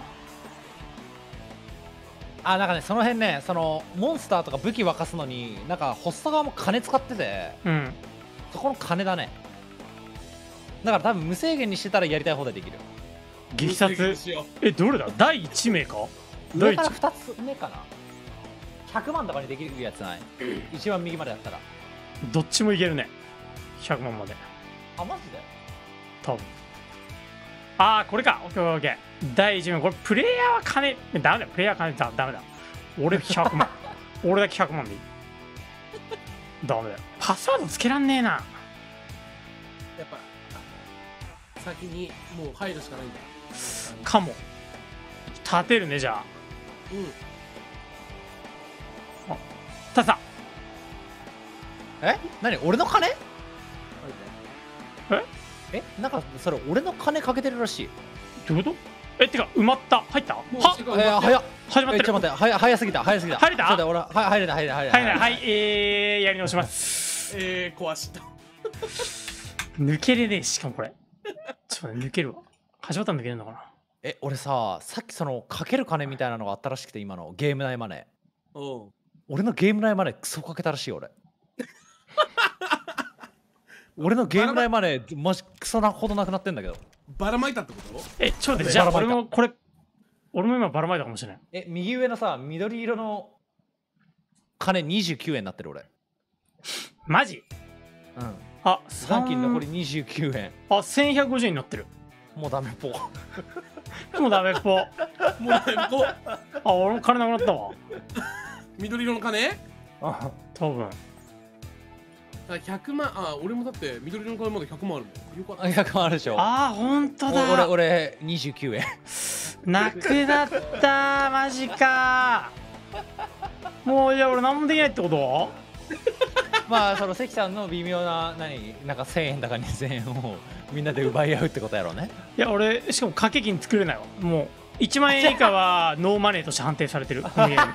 あ、なんかね、その辺ね、そのモンスターとか武器沸かすのに、なんかホスト側も金使ってて、 うん。 そこの金だね。だから多分無制限にしてたらやりたい放題できる。 激殺分析しよえどれだだいいち名か。第一上からふたつめかな。ひゃくまんとかにできるやつない？一番右までやったら。 どっちもいけるね。ひゃくまんまであ、マジで？ 多分。ああこれか。オッケーオッケーオッケー。だいいち名これプレイヤーは金ダメだよ。プレイヤーは金だダメだ。俺ひゃくまん俺だけひゃくまんでいい。ダメだよ。パスワードつけらんねえな。 う。やっぱ先にもう入るしかないんだ。 かも。立てるねじゃあ。 うん。 ただえ？何？俺の金？ 入っえ？なんかそれ俺の金かけてるらしい。 どういうことえてか埋まった入ったもうは時間えー、早っ。え、 始まってるちょっと待って、はや早すぎた、早すぎた。 入れたちょっと待って俺は、はい入れた、入れた、入れた。 はいはいはいえー、やり直しますえー、壊した。 抜けれねえしかもこれちょっと待って抜けるわ始まったら抜けるのかな。 え、俺さ、さっきそのかける金みたいなのがあったらしくて、今のゲーム内マネー。 おう。 俺のゲーム内マネークソかけたらしいよ俺。俺のゲーム内マネーマジクソなほどなくなってんだけど。 ばらまいたってこと？ えちょっと待ってじゃあ俺ばらまいたもこれ俺も今ばらまいたかもしれない。 え、右上のさ、緑色の金にじゅうきゅうえんになってる俺。 マジうん。 あ残金残りさんにじゅうきゅうえあせんひゃくごじゅうえんになってる。 ん。もうダメっぽ。 もうダメっぽ。 もうねこうあ俺も金なくなったわ緑色の金多分。 あひゃくまん。あ俺もだって緑色の金までひゃくまんあるんだよ。よかった。 ひゃくまんあるでしょ。 あーほんとお俺だ俺にじゅうきゅうえん。 なくなったマジか。もういや俺何もできないってこと？ まあその関さんの微妙な何なんかせんえんだかにせんえんをみんなで奪い合うってことやろうね。 いや俺しかも掛け金作れないわ。もういちまん円以下はノーマネーとして判定されてるこのゲーム。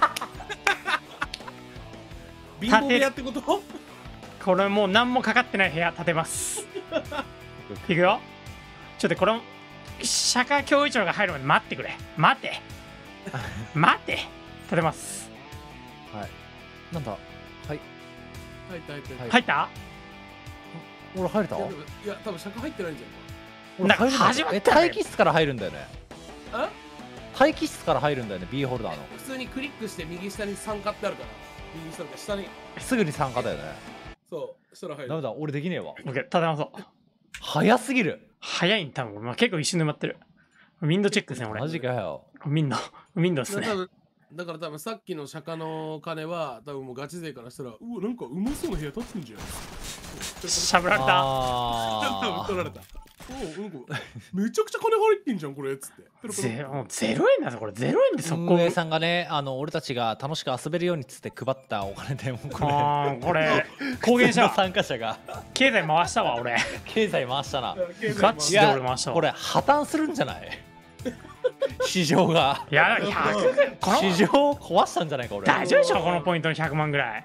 貧乏部屋ってこと？ これもう何もかかってない部屋建てます。いくよ。ちょっとこれ釈迦教一郎が入るまで待ってくれ。待て待て建てます。 はい。なんだ。はい。 入った入ったはい入った？ 俺入れた？ いやでもいや多分尺入ってないんじ俺なんか入れない始まったえ、待機室から入るんだよね。 ゃない？ 待機室から入るんだよね。B ホルダーの。 普通にクリックして右下に参加ってあるから右下の下にすぐに参加だよね。 そうしたら入る。 ダメだ。俺できねえわ。 オッケー建て直そう。 早すぎる。 早いん多分俺、まあ、結構一瞬で埋まってる。ウィンドウチェックですね俺。 マジかよ。 ウィンドウウィンドウっすね。 だ多分だから多分さっきの釈迦の金は多分もうガチ勢からしたらうわなんかうまそうな部屋建ってんじゃん。 しゃぶられた。 多分あ取られた。おうなんかめちゃくちゃ金入ってんじゃんこれっつって。 ゼロゼロ円だぞこれ。ゼロ円であ。 速攻。 運営さんがね、あの俺たちが楽しく遊べるようにっつって配ったお金でもうこれ。 あーこれ公言したわ。 参加者が経済回したわ俺。 経済回したな。 ガチで俺回したわ。 これ破綻するんじゃない？市場が。 いやひゃくこの市場壊したんじゃないか俺。 大丈夫でしょこのポイントのひゃくまんぐらい。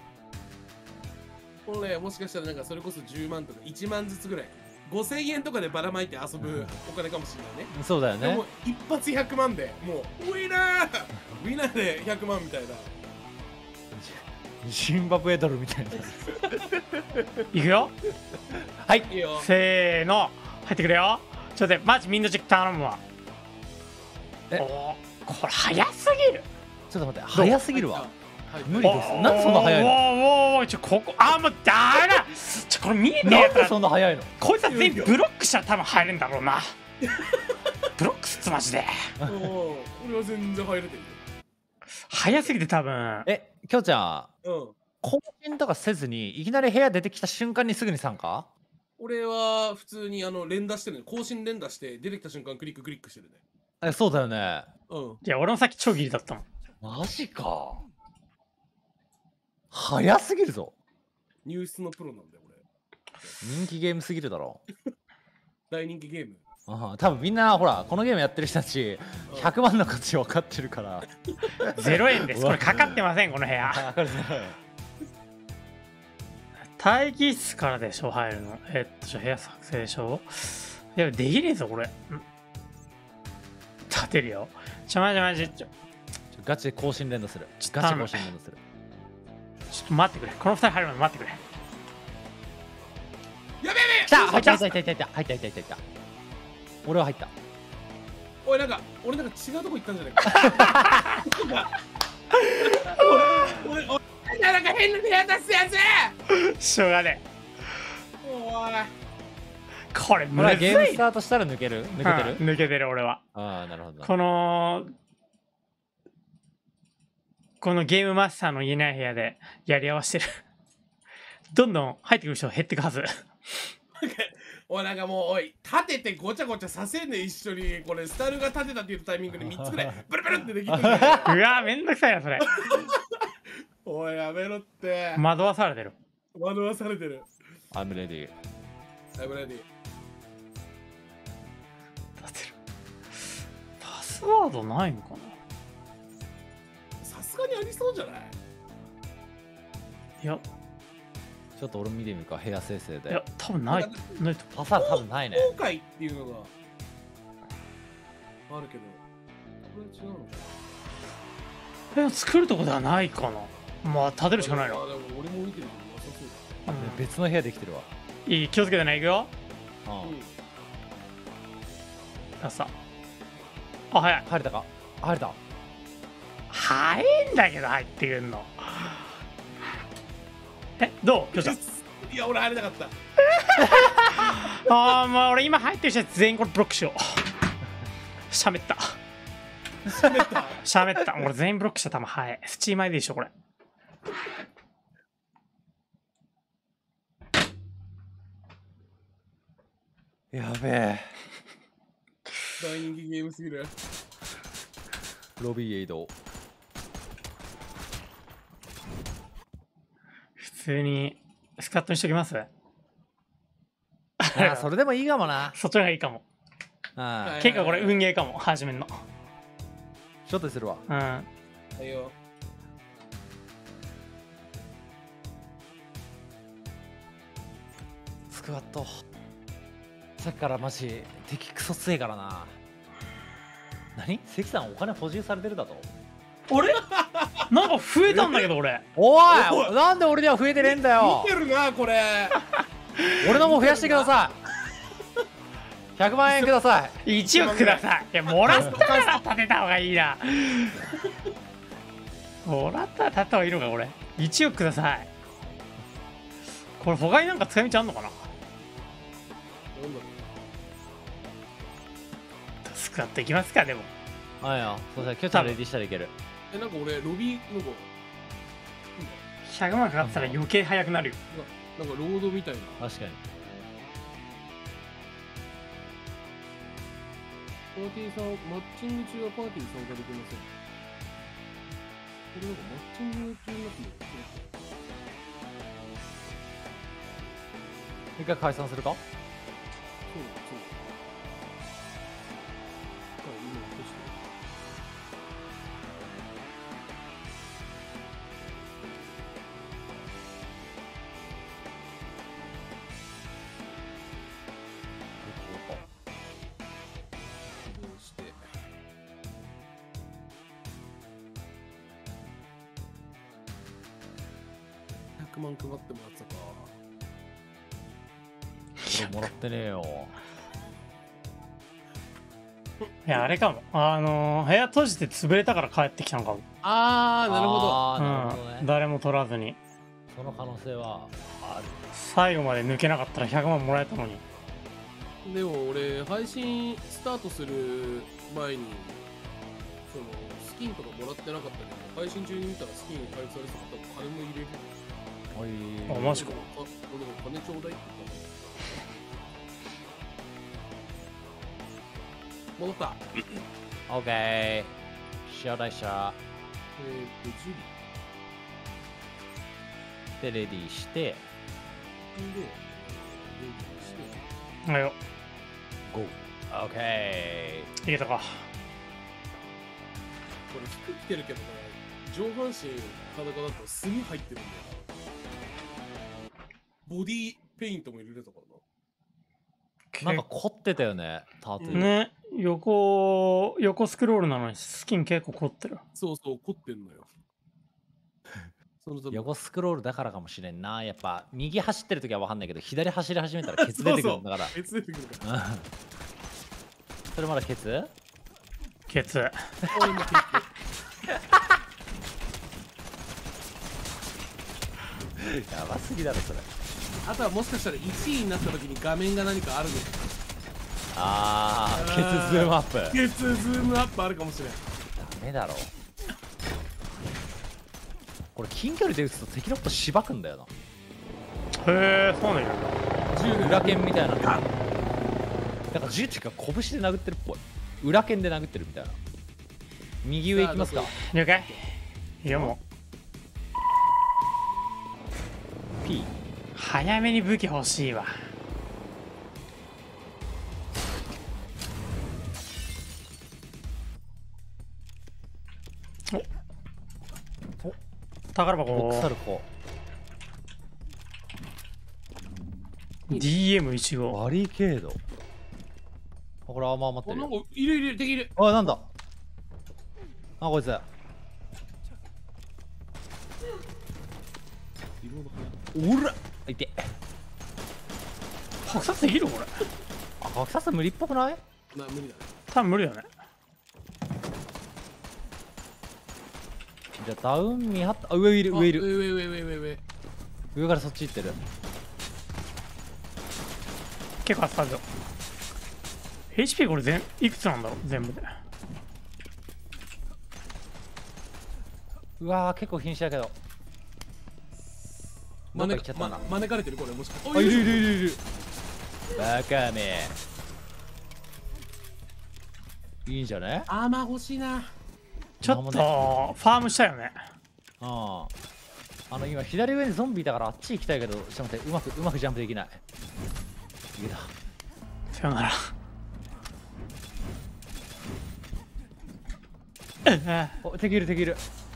これもしかしたらなんかそれこそじゅうまんとかいちまんずつぐらいごせんえんとかでばらまいて遊ぶお金かもしれないね。 そうだよねでも。一発ひゃくまんでもうウィナーウィナーでひゃくまんみたいな。 ジンバブエドルみたいな。 いくよ。 はい。 いいよ。 せーの入ってくれよ。ちょっと待ってマジみんなチェック頼むわ。 えおーこれ早すぎる。 ちょっと待って、早すぎるわ。 はい。 無理です。なんでそんな早いの？ おーおーおーちょここあーもうダメだ。ちょこれ見えてるやつらなんでそんな早いの？ こいつは全員ブロックしたら多分入れんだろうな。ブロックっすマジで。 おー俺は全然入れてるよ。 早すぎて多分。 え、きょうちゃん、 うん。 更新とかせずにいきなり部屋出てきた瞬間にすぐに参加？ 俺は普通にあの連打してるね。更新連打して出てきた瞬間クリッククリックしてるね。 え、そうだよね。 うん。 いや俺もさっき超ギリだったもん。 マジか。早すぎるぞ。 入室のプロなんだよ俺。 人気ゲームすぎるだろ。 大人気ゲーム。 ああ多分みんなほらこのゲームやってる人たちひゃくまんの価値分かってるからゼロえんです。これかかってません、この部屋。 あこれね待機室からでしょ、入るの。えっと、じゃあ部屋作成でしょ。いや、できねえぞ、これ。ん立てるよ。ちょ、まじまじ、ちょ、 ガチで更新連打するちょっとガチで更新連打するちょっと待ってくれ。この二人入るまで待ってくれ。 やべやべ来た入った入った入った入った入った入った入った俺は入ったおい、なんか俺なんか違うとこ行ったんじゃないか俺俺俺なんか変な部屋出すやつしょうがねおいえ。これ、 これはむずい。 ゲームスタートしたら抜ける抜けてる、 うん抜けてる、俺は。 ああなるほどこの、このゲームマスターのいない部屋でやり合わせてる。どんどん入ってくる人減ってくはず。 おい、なんかもうおい立ててごちゃごちゃさせんね一緒に。これスタルが立てたっていうタイミングでみっつぐらいブルブルってできるんだようわめんどくさいな、それ。 おいやめろって惑わされてる。 惑わされてる。 I'm ready I'm ready。 立てる。パスワードないのかな。 さすがにありそうじゃない？ いや、 ちょっと俺見てみるか部屋生成でいや、多分ない。ないと。 パスワード多分ないね後悔っていうのがあるけど、これ違うのかいや、作るとこではないかな。まあ、立てるしかないの。 あ、でも俺も見てるけどなさそうだ。 うん別の部屋できてるわいい、気をつけてね、いくよ。 ああさ。あ、早い。 入れたか入れた早いんだけど、入ってくんの。え、どうきょうちゃん。 いや、俺入れなかった。 ああ、まあ、俺今入ってる人全員これブロックしよう。しゃべった。 滑った。 しゃべった。俺全員ブロックした球早い。スチームアイディでしょ、これ。 やべえ大人気ゲームすぎる。 ロビーへ移動普通にスカットにしときます。 あそれでもいいかもなそっちの方がいいかも。 あ結構これ運ゲーかも、始めんの。 ちょっとするわうん。 はいよ。 スクワットさっきからマジ敵クソ強いからな何関さんお金補充されてるだとあれなんか増えたんだけど、俺。 おいおいなんで俺には増えてねえんだよ見てるな、これ。 俺のも増やしてくださいひゃくまん円くださいいちおくください。いや、もらったら立てた方がいいな。もらったら立った方がいいのか、これ。いちおくください。これ、他になんか使い道あんのかな。 なんだろスクワットいきますか、でも。 あいやそうしたらキョちゃんレディしたらいけるう。え、なんか俺、ロビー、なんか、 ひゃくまんかかったら余計速くなるよ。 なんかロードみたいな。 確かにパーティーさん、マッチング中はパーティーに参加できません。これなんかマッチング中になってるよね。 一回解散するかそうだ、そうだ。あ、今落としてる。起動して。ひゃくまん配ってもらってたか。 俺もらってねえよいや、あれかも。あのー、部屋閉じて潰れたから帰ってきたのかも。 あー、なるほど。 あーなるほどね、 うん。誰も取らずに。 その可能性はある最後まで抜けなかったらひゃくまんもらえたのに。 でも俺配信スタートする前にそのスキンとかもらってなかったけど、配信中に見たらスキン配布されてたから金も入れる。 おいあマジか。 俺も金ちょうだいって言ったの。戻った。 オッケーシャダイシャえー、とジュリでレディーしてでレディーしてあよ。 ゴーオッケいけたか。 これ服着てるけどね、上半身裸だと墨入ってるんだよ。ボディペイントも入れれたからな。 ー。なんか凝ってたよね、タートゥー。 ね、横、横スクロールなのにスキン結構凝ってる。 そうそう、凝ってんのよ。その多分横スクロールだからかもしれんな。やっぱ右走ってる時は分かんないけど、左走り始めたらケツ出てくるんだから。 別出てくるから。 うんそれまだケツケツ。 俺も結やばすぎだろ、それ。 構あとはもしかしたらいちいになった時に画面が何かあるのか。 あー、ケツズームアップ。 ケツズームアップあるかもしれん。 ダメだろ。これ近距離で撃つと敵のことしばくんだよな。 へえ、そうなんや。 銃で裏剣みたいな。だから銃っていうか拳で殴ってるっぽい。裏剣で殴ってるみたいな。右上行きますか。 了解。いやもう P。 早めに武器欲しいわ。おお宝ボックサ箱ルコ。 ディーエムいちご。 バリケード。あ、これアーマー待ってるよ。 あなんかいるいる敵いる。 あ、なんだ。あ、こいつ。おらいて。 白殺できるこれ。 あ、格殺無理っぽくない？ な無理だね。 多分無理だね。 じゃあダウン見張った。あ、上いる、上いる。 あ上上上上上上。 上からそっち行ってる。 結構扱うぞ。エイチピー これ全いくつなんだろう全部で。 うわー、結構瀕死だけど。どっか行っちゃったな。 ま招かれてるこれもしかして。 あ、いるいるいるいる。バカめ。いいんじゃね？ アーマー欲しいな。 ちょっとファームしたよね。 ああ。あの今左上にゾンビいたからあっち行きたいけど、ちょっと待って、うまくうまくジャンプできない。いけた。 さよなら。 お、敵いる敵いる。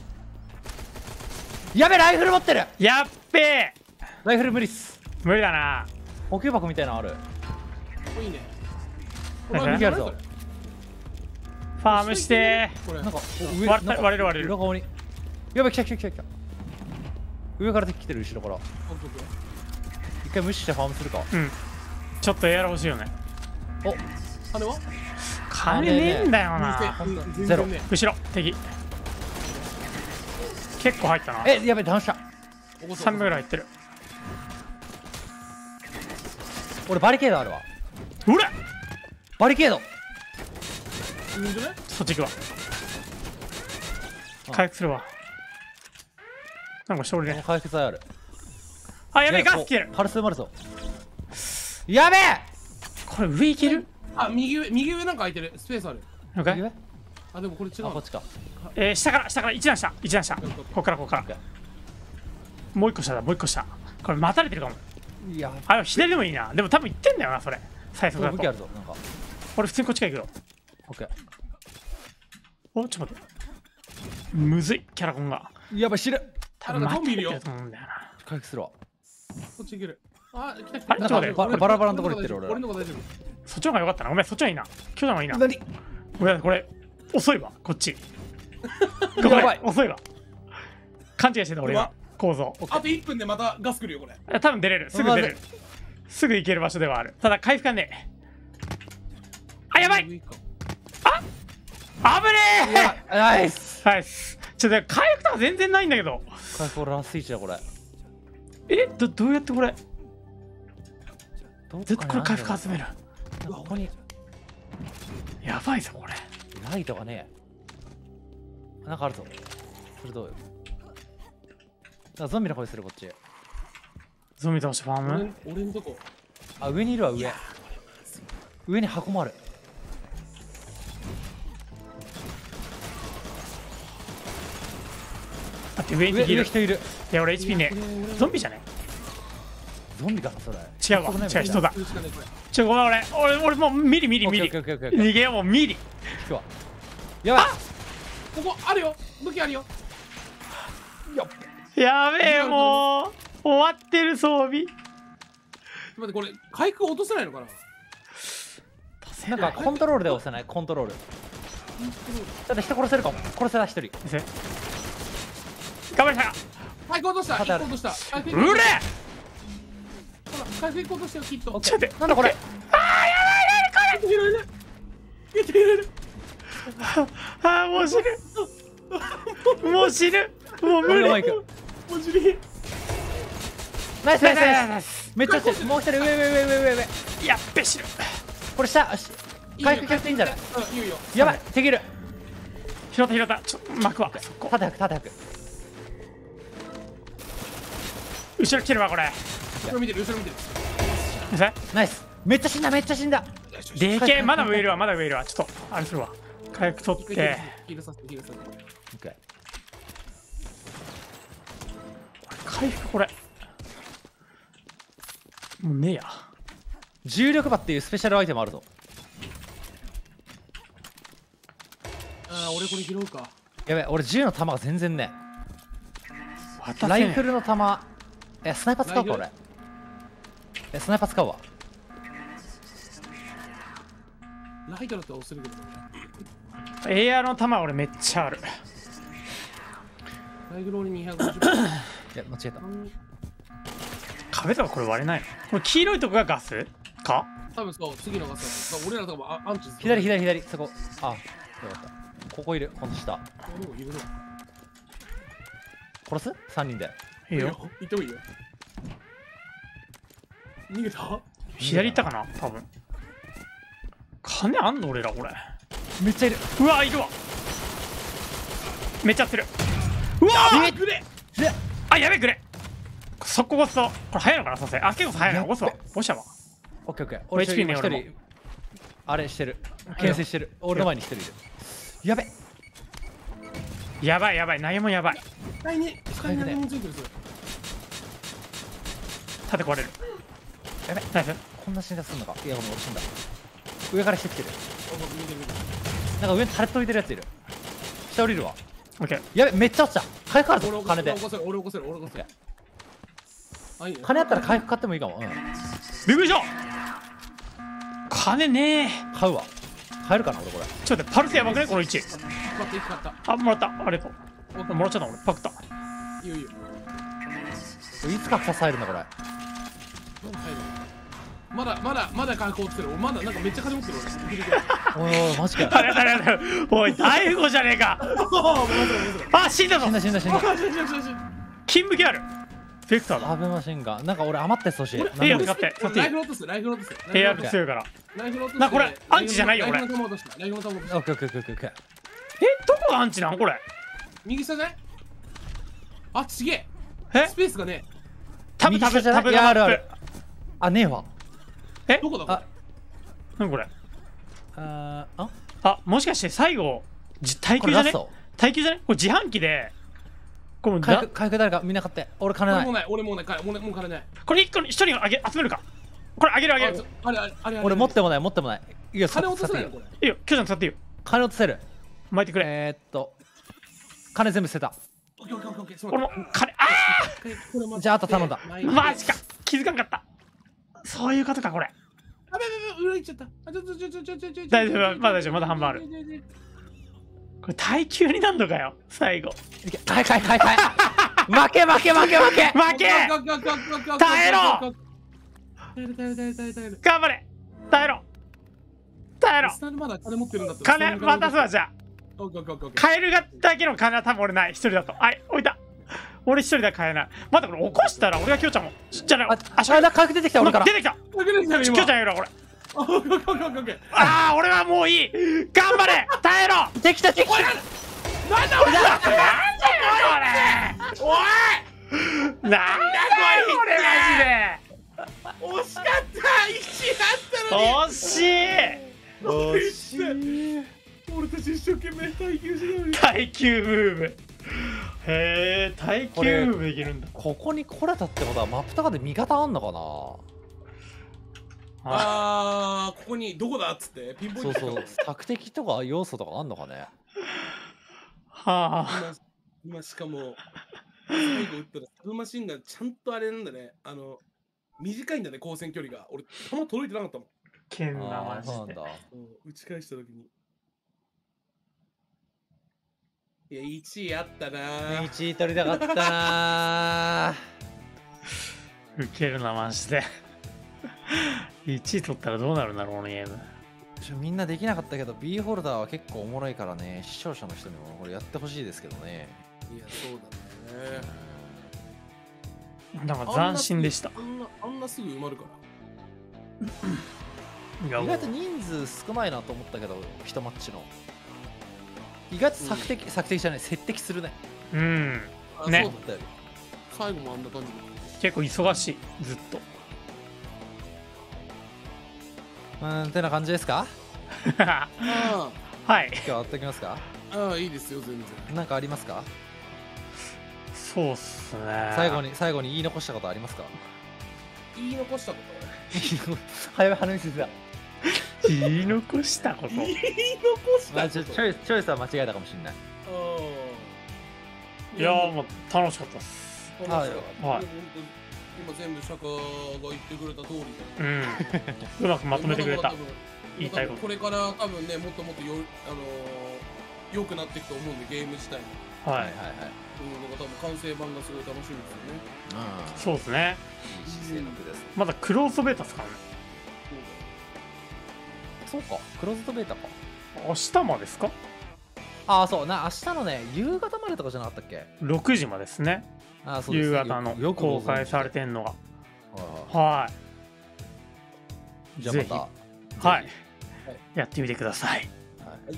やべ、ライフル持ってる。 やっべえ。 ライフル無理っす。 無理だな。 補給箱みたいなのある。 おいいね。 なんか武器あるぞ。 ファームしてこれなんか割れなんか割れる割れる裏側に。やべ、来た来た来た来た。上から敵来てる、後ろから。 オッケーオッケー。 一回無視してファームするか。 うん。ちょっとエアロ欲しいよね。 お、 羽は金ねえんだよな。 全然全ゼロ然ね。 後ろ敵結構入ったな。 え、やべ、倒した。 おこそさんびょうぐらい入ってる。 俺バリケードあるわ。 うらバリケード。 いいんじゃない？ そっち行くわ。 あ回復するわ。なんか勝利ね。 回復剤ある。 あ、やべえ、 ねガス切る。 パルス埋まるぞ。やべえ。 これ上いける？ あ、右上右上なんか空いてる。スペースある。 了解。 右上。 あ、でもこれ違うあ、 な。 こっちか。 えー、下から下から一段下一段下。ここからここから。もう一個下だもう一個下。これ待たれてるかも。 いや、 あ、左でもいいな。でも多分行ってんだよなそれ。最速だと武器あ。るぞ。なんか。 俺普通にこっちから行くよ。 オッケお、ちょっと待って。むずいキャラコンが。 ー。やばい、死ぬ。 多分あなんかゾンビいるよ待たれてると思うんだよな。 回復するわ。 こっち行ける。あ、来た来た。 あれちょっと待ってババラバラのところ行ってる俺ら俺のとこ大丈そっちの方が良かったな。ごめんそっちの方がいいな。今日の方がいいな。 何？ ごめんこれ遅いわこっち。ごめんやばい遅いわ。勘違いしてた俺は構造。 夫。あといっぷんでまたガス来るよこれ。 え多分出れるすぐ出れる。すぐ行ける場所ではある。ただ回復がねえ。あやばい。危ねえ。 ナイス。 ナイス。ちょっと回復とか全然ないんだけど。 回復俺ラスイチだこれ。 えどどうやってこれどっずっとこれ回復か集める。 にここにやばいぞこれ。 ライトがねえ。なんかあるぞ。それどうよ。あ、ゾンビの声するこっち。 ゾンビ倒してファーム。 俺俺のとこ。 あ、上にいるわ上。上に箱もある。 待って上に敵いる。 上人いる。 いや俺 エイチピー ねゾンビじゃねゾンビかなそれ。 違うわ、違う人だ。 それしかないこれちょ、ごめん、俺、俺、俺もうミリミリミリ。 オッケーオッケーオッケーオッケー。 逃げよう、もうミリ。 引くわ。やばい。 ここあるよ、武器あるよ。 やべえ、もう。終わってる装備。 待って、これ回復落とせないのかな。 なんかコントロールで押せない？コントロール。ちょっと人殺せるかも。殺せた一人。 頑張りた。 回復落とした、 肩ある回復落とした。回復うれ。 ほら、回復いこうとしてよ、きっと。 ちょっと待って。 なんだこれ。 あー、やばい、なにこれ。 いるいるいるいるいる。 あー、もう死ぬ。もう死ぬ。もう無理。 マイク。 おじり。 ナイスナイスナイナイス。めっちゃ落ちてる。もう一人上上上上上上。 やっべ、死ぬ。 これ下。回復していいんじゃない？ うん、いいよいいよ。 やばい。手切る。 拾った拾った。ちょっと巻くわ。そこ。 縦拍縦拍。 後ろ来てるわ、これ。 後ろ見てる、後ろ見てる。 ナイス。めっちゃ死んだめっちゃ死んだ。 でけえ、まだ上いるわ、まだ上いるわ。ちょっと、あれするわ。回復取って。 ヒールさせて、ヒールさせて。 オッケー。 回復これ。もうねえや。 重力場っていうスペシャルアイテムあるぞ。 ああ、俺これ拾うか。 やべえ、俺銃の弾が全然ね。 渡せねえライフルの弾。え、スナイパー使うか俺。え、スナイパー使うわ。 ライトだったら押せるけど。 エアの弾俺めっちゃある。 ライフロールにひゃくごじゅう。 いや、間違えた。 壁とかこれ割れないの？これ黄色いとこがガスか？ 多分そう、次のガスだと。俺らとかもあアンチ。 左左左、そこ。あ、よかった。ここいる、この下。 でもいるの。 殺す ?さん 人で。 いいよ。 行ってもいいよ。逃げた？ 左行ったかな多分。金あんの俺らこれ。 めっちゃいる。 うわ、いるわ。めっちゃやってる。うわーグレで、 あ、やべえくれ。速攻ゴスト。これ早いのかなさすがに。あ、結構早いな。 やっべゴスト。ゴストは。 オッケーオッケー。俺エイチピー ね一俺人、あれしてる。牽制してる。俺の前に一人いる。やべ。 やばいやばい。何もやばい。 下に、下に何もついてるぞ。 盾壊れる。 やべ。 ナイス。 こんな死んだすんのか。いや、ごめん、俺死んだ。上からしてきてる。 あ、僕見てる見てる。 なんか上にタレット置いてるやついる。下降りるわ。 オッケー。 やべ、めっちゃ落ちた。回復あるぞ、 俺起こせる、 金で俺。起こせる、俺起こせる、俺起こせる。あ、いいね。 金あったら回復買ってもいいかも。うん。 びっくりした。金ねえ。 買うわ。買えるかな、俺これ。 ちょっと待って、パルスやばくねこの位置。 待って、買った。 あ、もらった。ありがとう。もらっちゃった俺。パクった。 いいよいいよ。 いつか支えるんだ、これ。 なんか入るまだ、まだ、まだ回復落ちてる。俺まだ、なんかめっちゃ金持ってる俺。ギリギリおいおい、マジかよ。 あれだれだれ。おい、大富豪じゃねえか。あ、死んだぞ死ん。だ死んだ死んだ。 金武器ある。ベクターだ。 アブマシンガン。なんか俺余ったやつ欲しい。 いいよ、使って。使っていいライフ。ロートス、ライフロートス。 エアー強いから。 ライフロートス。 なこれアンチじゃないよライフの玉落とした。ライフの玉落とした。 オッケーオッケーオッケーオッケー。 え、どこがアンチなんこれ。 右下じゃないあ、ちげえ。 えスペースがね、 タブタブ右下じゃないタブいやあるあるがマップ。 あ、ねえわ。 えどこだこれあ何これ。 あーああ、もしかして最後、じ耐久じゃねこれラスト耐久じゃねこれ自販機で、これだ回復回復誰かみんな買って。俺金ない俺も。ない、俺もない、もうもう金ない。 これ一個に一人あげ集めるか。これあげるあげる。 あれあれあれあれ。 俺持ってもない持ってもない。いいよ、 金落とせないよのこれ。 いいよ、キョちゃん使っていいよ。 金落とせる。 巻いてくれ。 えーっと、金全部捨てた。 オッケーオッケーオッケー。 俺も金、あじゃああと頼んだあマジか気づかんかった。そういうことか、これ。 あべべべ、裏行っちゃった。あ、ちょちょちょちょちょちょちょ。 大丈夫まだ大丈夫まだ半分ある。これ耐久になんのかよ、最後。 買え買え買え買え。負け負け負け負け。 負け耐えろ耐える耐える耐える耐える耐える。 頑張れ耐えろ耐えろスタンドまだ金持ってるんだったら。 金渡すわ、じゃあ。 オッケーオッケーオッケーオッケー。 カエルがだけの金は多分俺ない、一人だと。はい、置いた。俺一人では買えない。まだこれ起こしたら俺がキョウちゃんも。じゃあ、 あ、あ、しゃべだ、回復出てきた俺から出。てきた。 オッケーオッケーキョウちゃんやるわ、これ。 オッケーオッケーオッケーオッケー。 ああ、俺はもういい。頑張れ耐えろできたできた。 なんだ俺だ。 なんだよ、これおいなんだこれマジで惜しかった一あったのに。 惜しい惜しい。俺たち一生懸命耐久してるのに。 耐久ムーブへえ、耐久ムーブできるんだ。 ここに来れたってことはマップとかで味方あんのかな。 あー、ここにどこだっつってピンポイント。 そうそう索敵とか要素とかあんのかね。 はあ。 今今しかも最後撃ったらサブマシンガンちゃんとあれなんだね。あの短いんだね、光線距離が。俺弾届いてなかったもん。 けんなあマジで。 ーそうなんだ。 うん、打ち返した時に。いや、いちいあったなー。 いちい取りたかったなウケるなマジで。いちい取ったらどうなるんだろう、このゲーム。 ー。みんなできなかったけど B ホルダーは結構おもろいからね、視聴者の人にもこれやってほしいですけどね。 いや、そうだね。 なんか斬新でした。 あんな、あんなすぐ埋まるから。 いや意外と人数少ないなと思ったけど、一マッチの意外と索敵、索敵じゃない、接敵するね。 うん。 あねそうだったよ。最後もあんな感じだ。 結構忙しい、ずっと。 うーんてな感じですか。 あはい。 今日終わっておきますか。 あ、ああ、いいですよ、全然。 なんかありますか。 そうっすね。 最後に最後に言い残したことありますか。 言い残したこ早め話してた。 言い残したことと。言い残したこと。 まあちょチョイスチョイスは間違えたかもしれない。 あいやーもう楽しかったっす。 あ、 はいでもはい本当今全部釈迦が言ってくれた通りで。 うん。うまくまとめてくれたまだまだ多。分言いたいこと。 これから多分ね、もっともっとよ、あのー、良くなっていくと思うんで、ゲーム自体も。 はい。 はいはい。 うん、なんか多分完成版がすごい楽しみですよね。 うん。 そうですね。 いい姿勢の句ですね。 まだクローズドベータっすからね。 そうか、クローズドベータか。 明日までですか？ ああ、そうな、明日のね、夕方までとかじゃなかったっけ。 ろくじまでですね。 あーそうです夕方のよよくご存知で公開されてんのが。 はいはいはい。 じゃあまた。 はいぜやってみてください。 ひはい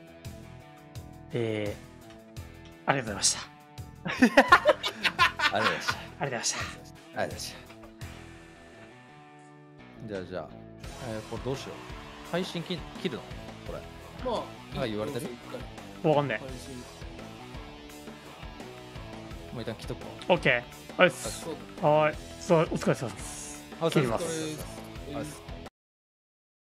えー、ありがとうございました。 ありがとうございました。 ありがとうございました。 ありがとうございました。じゃあじゃあ、えー、これどうしよう。配信切切るのこれ。 まあ、 なんか言われてる一回わかんね配信もう一旦切っとくわ。 え。オッケー。はいっす。 そうだ。 はい。そう、お疲れ様です。 あ、 切りまこす。 れあ